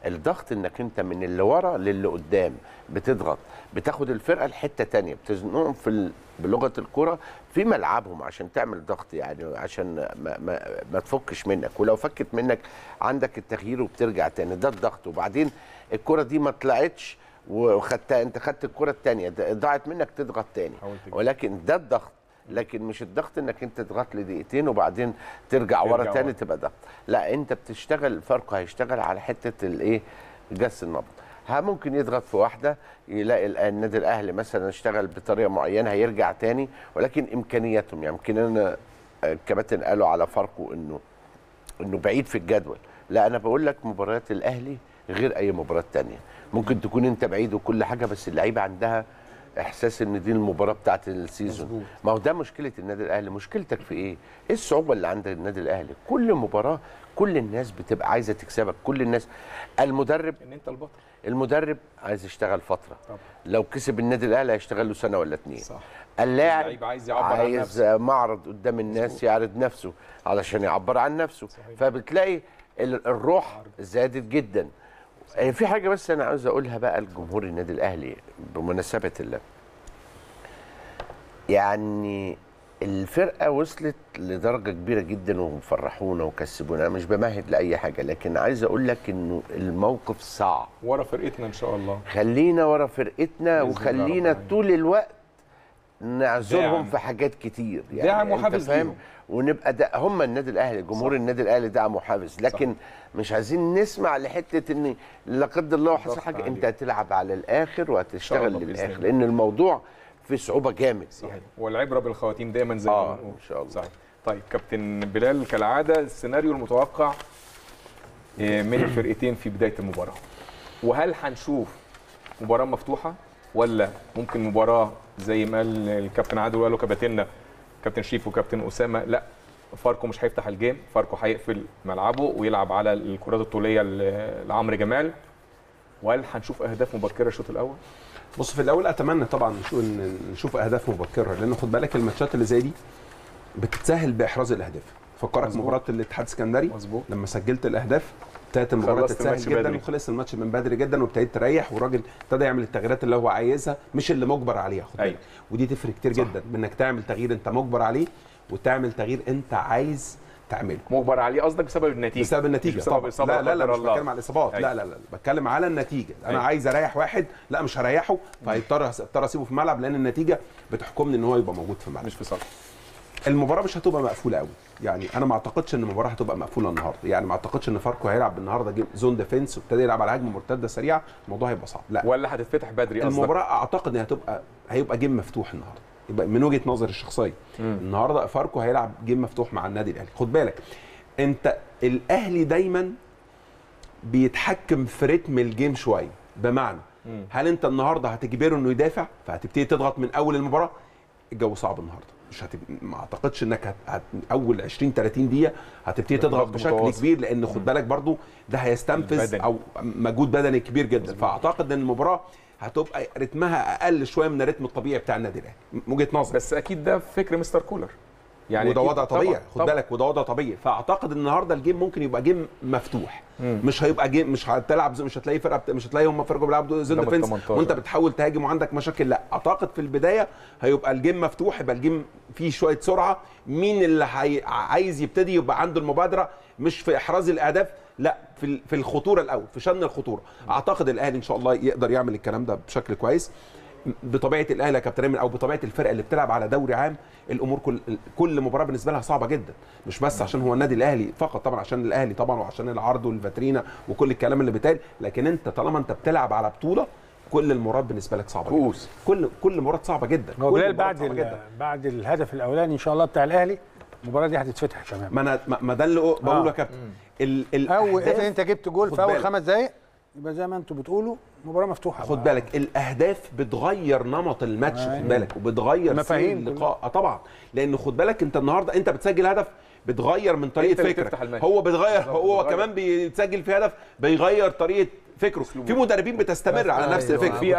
الضغط انك انت من اللي ورا للي قدام بتضغط، بتاخد الفرقه لحته ثانيه، بتزنقهم بلغه الكره في ملعبهم عشان تعمل ضغط، يعني عشان ما تفكش منك، ولو فكت منك عندك التغيير وبترجع تاني، ده الضغط. وبعدين الكره دي ما طلعتش وخدتها، انت خدت الكره الثانيه ضاعت منك تضغط تاني، ولكن ده الضغط. لكن مش الضغط انك انت تضغط لدقيقتين وبعدين ترجع ورا تاني تبقى ضغط، لا انت بتشتغل. فاركو هيشتغل على حته الايه، جس النبض. ممكن يضغط في واحده يلاقي النادي الاهلي مثلا اشتغل بطريقه معينه هيرجع تاني، ولكن امكانياتهم يعني يمكن انا الكباتن قالوا على فاركو انه بعيد في الجدول، لا انا بقول لك مباريات الاهلي غير اي مباراه تانيه. ممكن تكون انت بعيد وكل حاجه، بس اللعيبه عندها احساس ان دي المباراه بتاعت السيزون. ما هو ده مشكله النادي الاهلي. مشكلتك في ايه الصعوبه اللي عند النادي الاهلي؟ كل مباراه كل الناس بتبقى عايزه تكسبك، كل الناس. المدرب ان انت البطل، المدرب عايز يشتغل فتره طبعا. لو كسب النادي الاهلي هيشتغل له سنه ولا اتنين. صح. اللاعب عايز يعبر عن عايز نفسه، معرض قدام الناس يعرض نفسه علشان يعبر عن نفسه. صحيح. فبتلاقي الروح زادت جدا. في حاجه بس انا عاوز اقولها بقى لجمهور النادي الاهلي بمناسبه الله، يعني الفرقه وصلت لدرجه كبيره جدا ومفرحونا وكسبونا. انا مش بمهد لاي حاجه، لكن عايز اقول لك انه الموقف صعب. ورا فرقتنا ان شاء الله، خلينا ورا فرقتنا وخلينا طول الوقت نعذرهم في حاجات كتير، يعني دعم وحافز ليهم، ونبقى هم النادي الاهلي، جمهور النادي الاهلي دعم وحافز. لكن صح. مش عايزين نسمع لحته ان لا قدر الله حصل حاجه. انت هتلعب على الاخر وهتشتغل للاخر، لان الموضوع في صعوبه جامد. صحيح. يعني والعبره بالخواتيم دايما زي ما بنقول ان شاء الله. صحيح. طيب كابتن بلال، كالعاده السيناريو المتوقع من الفرقتين في بدايه المباراه، وهل هنشوف مباراه مفتوحه ولا ممكن مباراه زي ما قال الكابتن عادل وقالوا كباتننا كابتن شريف وكابتن اسامه، لا فاركو مش هيفتح الجيم، فاركو هيقفل ملعبه ويلعب على الكرات الطوليه لعمرو جمال، وهل هنشوف اهداف مبكره الشوط الاول؟ بص، في الاول اتمنى طبعا نشوف اهداف مبكره، لان خد بالك الماتشات اللي زي دي بتتسهل باحراز الاهداف. فكرك مباراه الاتحاد السكندري لما سجلت الاهداف ابتدت المباراه تتسهل جدا وخلص الماتش من بدري جدا، وابتديت تريح والراجل ابتدى يعمل التغييرات اللي هو عايزها مش اللي مجبر عليها. خد بالك ودي تفرق كتير جدا بانك تعمل تغيير انت مجبر عليه وتعمل تغيير انت عايز تعمله. مجبر عليه قصدك بسبب النتيجه؟ بسبب النتيجه بسبب طبعا. لا مش بتكلم على الاصابات. لا بتكلم على النتيجه. انا عايز اريح واحد، لا مش هريحه، فهيضطر اسيبه في الملعب لان النتيجه بتحكمني ان هو يبقى موجود في الملعب. مش في صالح المباراه. مش هتبقى مقفوله قوي، يعني انا ما اعتقدش ان المباراه هتبقى مقفوله النهارده، يعني ما اعتقدش ان فاركو هيلعب النهارده زون ديفنس وابتدى يلعب على هجمه مرتده سريعه، الموضوع هيبقى صعب. لا ولا هتتفتح بدري قصدك؟ المباراه اعتقد ان هيبقى جيم مفتوح النهارده، يبقى من وجهه نظري الشخصيه النهارده فاركو هيلعب جيم مفتوح مع النادي الاهلي. خد بالك انت الاهلي دايما بيتحكم في رتم الجيم شويه، بمعنى هل انت النهارده هتجبره انه يدافع فهتبتدي تضغط من اول المباراه؟ الجو صعب النهارده، مش ما اعتقدش انك اول 20 30 دقيقه هتبتدي تضغط بشكل كبير، لان خد بالك برضو ده هيستنفذ او مجهود بدني كبير جدا. فاعتقد ان المباراه هتبقى رتمها اقل شويه من الرتم الطبيعي بتاع النادي الاهلي، وجهه نظر. بس اكيد ده فكر مستر كولر، يعني وده وضع طبيعي. خد بالك وده وضع طبيعي. فاعتقد النهارده الجيم ممكن يبقى جيم مفتوح، مش هيبقى جيم مش هتلعب، مش هتلاقي فرقه، مش هتلاقي هم فرقه بيلعبوا زون ديفنس وانت بتحاول تهاجم وعندك مشاكل. لا اعتقد في البدايه هيبقى الجيم مفتوح، يبقى الجيم فيه شويه سرعه. مين اللي عايز يبتدي يبقى عنده المبادره مش في احراز الاهداف، لا في الخطوره الاول، في شن الخطوره. اعتقد الاهلي ان شاء الله يقدر يعمل الكلام ده بشكل كويس. بطبيعه الاهلي يا كابتن ايمن او بطبيعه الفرقه اللي بتلعب على دوري عام، الامور كل مباراه بالنسبه لها صعبه جدا، مش بس عشان هو النادي الاهلي فقط، طبعا عشان الاهلي طبعا وعشان العرض والفاترينا وكل الكلام اللي بيتقال، لكن انت طالما انت بتلعب على بطوله كل المباريات بالنسبه لك صعبه جدا. كل مباراه صعبه جدا. هو بلال بعد الهدف الاولاني ان شاء الله بتاع الاهلي المباراه دي هتتفتح كمان. ما ده اللي بقوله يا كابتن. او اذا انت جبت جول في اول 5 دقائق يبقى زي ما انتم بتقولوا مباراه مفتوحه. خد بالك الاهداف بتغير نمط الماتش، خد بالك، وبتغير مفاهيم اللقاء. طبعا لان خد بالك انت النهارده انت بتسجل هدف بتغير من طريقه فكرك، هو بتغير، هو كمان بيتسجل في هدف بيغير طريقه فكره. في مدربين بتستمر على نفس الفكره. في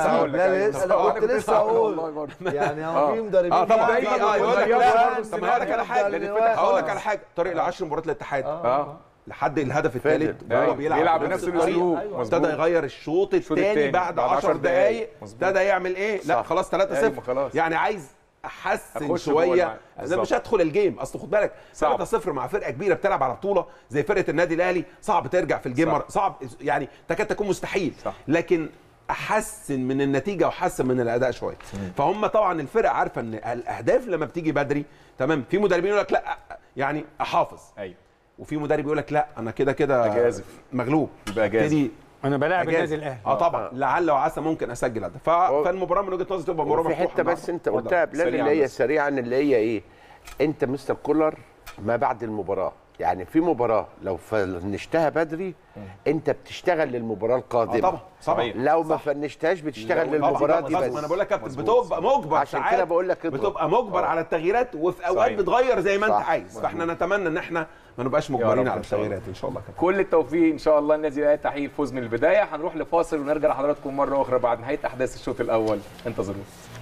كنت لسه اقول يعني هو في مدربين طبعا يقول لك لا. طب هقول لك على حاجه، طريق ل10 مباريات الاتحاد لحد الهدف الثالث وهو بيلعب بنفس الاسلوب. ابتدى يغير الشوط الثاني بعد 10 دقائق ابتدى يعمل ايه؟ لا خلاص 3-0 يعني عايز احسن شويه. انا مش هدخل الجيم، اصل خد بالك 3-0 مع فرقه كبيره بتلعب على بطوله زي فرقه النادي الاهلي صعب ترجع في الجيم، صعب يعني تكاد تكون مستحيل. لكن احسن من النتيجه واحسن من الاداء شويه. فهم طبعا الفرقه عارفه ان الاهداف لما بتيجي بدري تمام، في مدربين يقول لك لا يعني احافظ، ايوه، وفي مدرب يقول لك لا انا كده مغلوب يبقى جازف، انا بلاعب النادي الاهلي. طبعا لعل وعسى ممكن اسجل هدف. فالمباراه من وجهه نظري تبقى مباراه مفتوحه. في حته بس انت قلتها بلال اللي هي سريعا، اللي هي ايه؟ انت مستر كولر ما بعد المباراه، يعني في مباراه لو فنشتها بدري انت بتشتغل للمباراه القادمه. طبعا لو ما فنشتهاش بتشتغل للمباراه دي بس. انا بقول لك يا كابتن بتبقى مجبر، عشان كده بقول لك بتبقى مجبر على التغييرات، وفي اوقات بتغير زي ما انت عايز. فاحنا نتمنى ان احنا ما نبقاش مجبرين على التغييرات ان شاء الله. كل التوفيق ان شاء الله النادي الاهلي، تحقيق الفوز من البدايه. هنروح لفاصل ونرجع لحضراتكم مره اخرى بعد نهايه احداث الشوط الاول، انتظرونا.